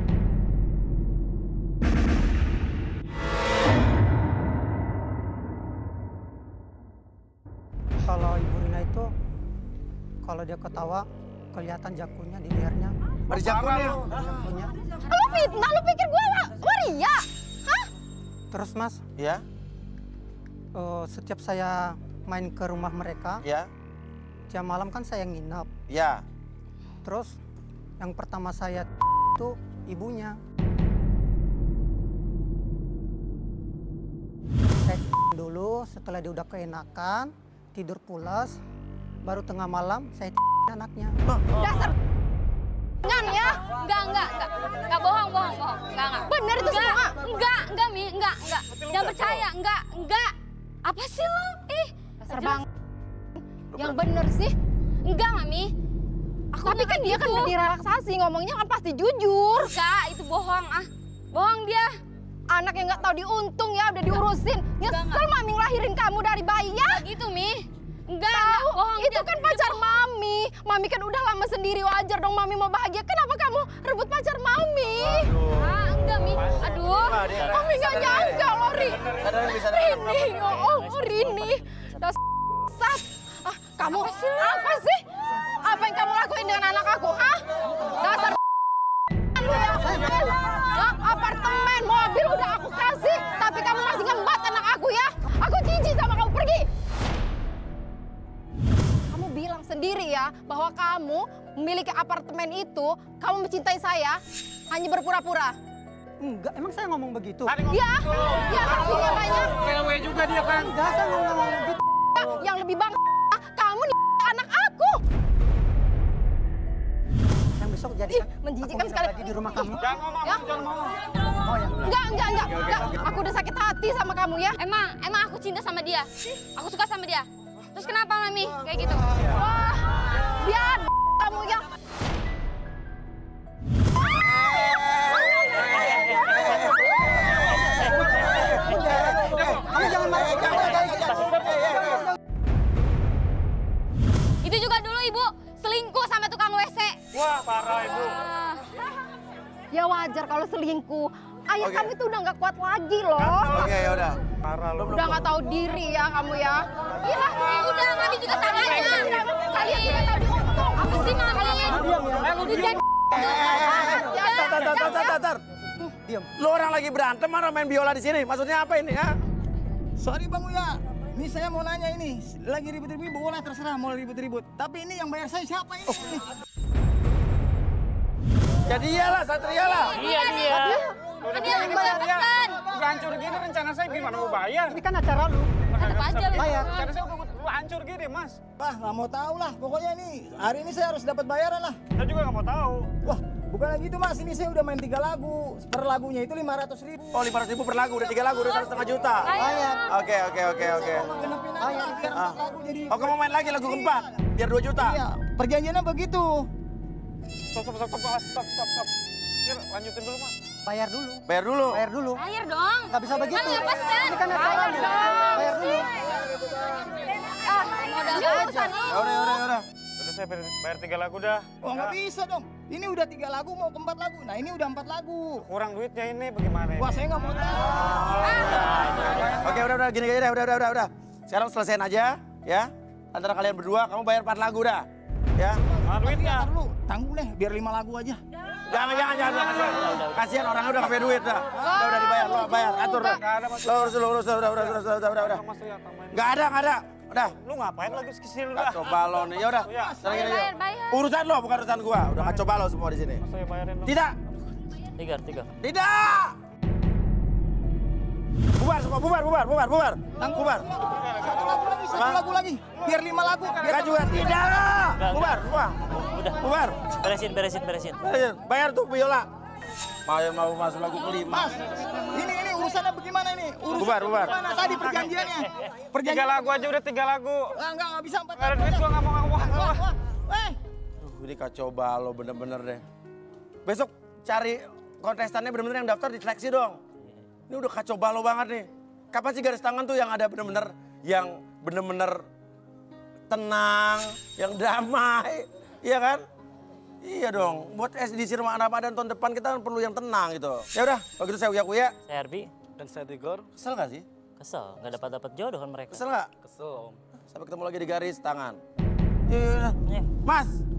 Kalau Ibu Rina itu, kalau dia ketawa, kelihatan jakunya di lehernya. Ada jakunya? Jakunya. Lu fitnah, lu pikir gua waria? Hah? Terus, Mas, Ya, eh, setiap saya main ke rumah mereka, ya, jam malam kan saya nginap. ya. Terus yang pertama saya itu ibunya. Saya dulu, setelah dia udah keenakan, tidur pulas, baru tengah malam saya anaknya. Dasar ngan ya? Enggak, enggak, enggak. Enggak bohong, bohong, bohong. Enggak, enggak. Bener itu Enggak, semua. enggak, enggak, Mi. Enggak, enggak. Jangan percaya, enggak, enggak. Apa sih lo? Ih, Dasar bang. Yang bener sih. enggak, Mami. Aku Tapi kan dia kan udah direlaksasi, ngomongnya kan pasti jujur. Enggak, itu bohong ah. Bohong dia. Anak yang nggak tahu diuntung ya, udah diurusin. Nyesel Mami ngelahirin kamu dari bayi ya. Gitu, Mi. Enggak, Tahu, bohong. itu kan pacar Mami. Mami kan udah lama sendiri, wajar dong Mami mau bahagia. Kenapa kamu rebut pacar Mami? Ah, enggak, Mi. Aduh. Mami nggak nyangka loh, Ri. Rini, oh, oh Rini. Dasar. Ah, kamu apa sih? Apa yang kamu lakuin dengan anak aku, hah? Dasar lu ya. Ya, apartemen, mobil udah aku kasih, tapi kamu masih ngembat anak aku ya. Aku jijik sama kamu, pergi. Kamu bilang sendiri ya bahwa kamu memiliki apartemen itu, kamu mencintai saya hanya berpura-pura. Enggak, emang saya ngomong begitu? Ya, ya saksinya banyak. Cewek juga dia kan. Enggak, saya ngomong ngomong begitu. Yang lebih bang, kamu nih anak aku. Yang besok jadi menjijikan sekali di rumah kamu. Jangan ngomong, Ya? jangan ngomong. Oh ya. Enggak, enggak, enggak, enggak. Aku udah sakit hati sama kamu ya. Emang, emang aku cinta sama dia. Aku suka sama dia. Terus kenapa, Mami? Kayak gitu. Wah, biar kamu ya. Kamu jangan marah. Itu juga dulu Ibu selingkuh sama tukang W C. Wah, parah Ibu. Ya wajar kalau selingkuh. Ayah Oke. kamu itu udah nggak kuat lagi loh. Oke, yaudah. Parah lu. Udah nggak tahu diri ya kamu ya. Iya, Udah, Mami juga sama aja. Kalian juga tahu diuntung. Apa sih, Mami? Eh, lu diam. Tar, tar, tar, tar, tar, tar. Diam. Lu orang lagi berantem, mana main biola di sini? Maksudnya apa ini, ha? Sorry Bang Uya, ini saya mau nanya ini, lagi ribut-ribut boleh terserah mau ribut-ribut. Tapi ini yang bayar saya siapa ini? Jadi iyalah, Satria lah. Iya dia. Kan dia yang bayar pesan. Udah hancur gini rencana saya gimana mau bayar? Ini kan acara lu. Tetep aja lu. Bayar. Rencana saya udah udah hancur gini, Mas. Wah, nggak mau tahu lah. Pokoknya nih, hari ini saya harus dapat bayaran lah. Saya juga nggak mau tahu. Wah, bukan lagi itu Mas, ini saya udah main tiga lagu. Per lagunya itu lima ratus ribu. Oh, lima ratus ribu per lagu, udah tiga lagu, udah satu setengah juta. Bayar. Oke, oke, oke, oke. Genepin aja biar Ah. empat lagu jadi. Oh, kamu main lagi lagu keempat, biar dua juta. Iya, perjanjiannya begitu. Stop, stop, stop, stop, Mas. Stop, stop, stop. Biar lanjutin dulu, Mas. Bayar dulu. Bayar dulu. Bayar dulu. Bayar dong. Nggak bisa begitu. Kan yang pesan. Ini kan acara lu. Bayar dulu. Ah, modal ya, aja. urusan lu. Yaudah, yaudah, yaudah. Udah saya bayar, bayar tiga lagu dah. Wah, nggak bisa dong. Ini udah tiga lagu mau ke empat lagu. Nah, ini udah empat lagu. Kurang duitnya ini bagaimana ini? Wah, saya nggak mau tahu. Oke, udah, udah, gini aja deh, udah, udah, udah, udah. Sekarang selesaiin aja, ya. Antara kalian berdua, kamu bayar empat lagu dah. Ya. Mana duitnya? Ntar lu, tanggung deh, biar lima lagu aja. Jangan, jangan, jangan, jangan. Kasihan, kasihan orangnya udah nggak punya duit dah. Udah, udah dibayar, lo bayar, atur dah. Lo urus, lo urus, udah, udah, udah, udah, udah, udah, udah. Mas ya, tambahin. Nggak ada, nggak ada. Udah. Lu ngapain lagi kesini Nggak dah? coba lo nih, ya udah. Sekarang gini aja. Bayar, bayar. Urusan lo, bukan urusan gua. Udah nggak coba lo semua di sini. Mas saya bayarin dong. Tidak, Tiga, tiga. tidak. Bubar semua, bubar, bubar, bubar, bubar. Bubar. Satu lagu lagi, satu lagu lagi. Biar lima lagu. Biar Nggak juga, tidak. Bubar, semua. Udah. Bubar. Beresin, beresin, beresin. Bayar tuh biola. Mau mau masuk lagu kelima. Mas, ini ini urusannya bagaimana ini? Urusan Bubar, bubar. Mana tadi perjanjiannya? Tiga Perjanjian lagu aja udah tiga lagu. Ah, enggak, enggak bisa empat Nggak ada lagu. duit gua nggak mau nggak mau. nggak mau. Eh, Duh, ini kacau balo bener-bener deh. Besok cari kontestannya bener-bener yang daftar diseleksi dong. Ini udah kacau balo banget nih. Kapan sih garis tangan tuh yang ada bener-bener yang bener-bener tenang, yang damai, iya kan? Iya dong, buat edisi Ramadan tahun depan kita kan perlu yang tenang gitu. Ya udah, kalau gitu saya uya-uya. Saya Arbi. Dan saya Tigor. Kesel gak sih? Kesel, nggak dapat dapat jodoh kan mereka. Kesel gak? Kesel, Om. Sampai ketemu lagi di garis tangan. Iya, iya, iya. Iya. Mas,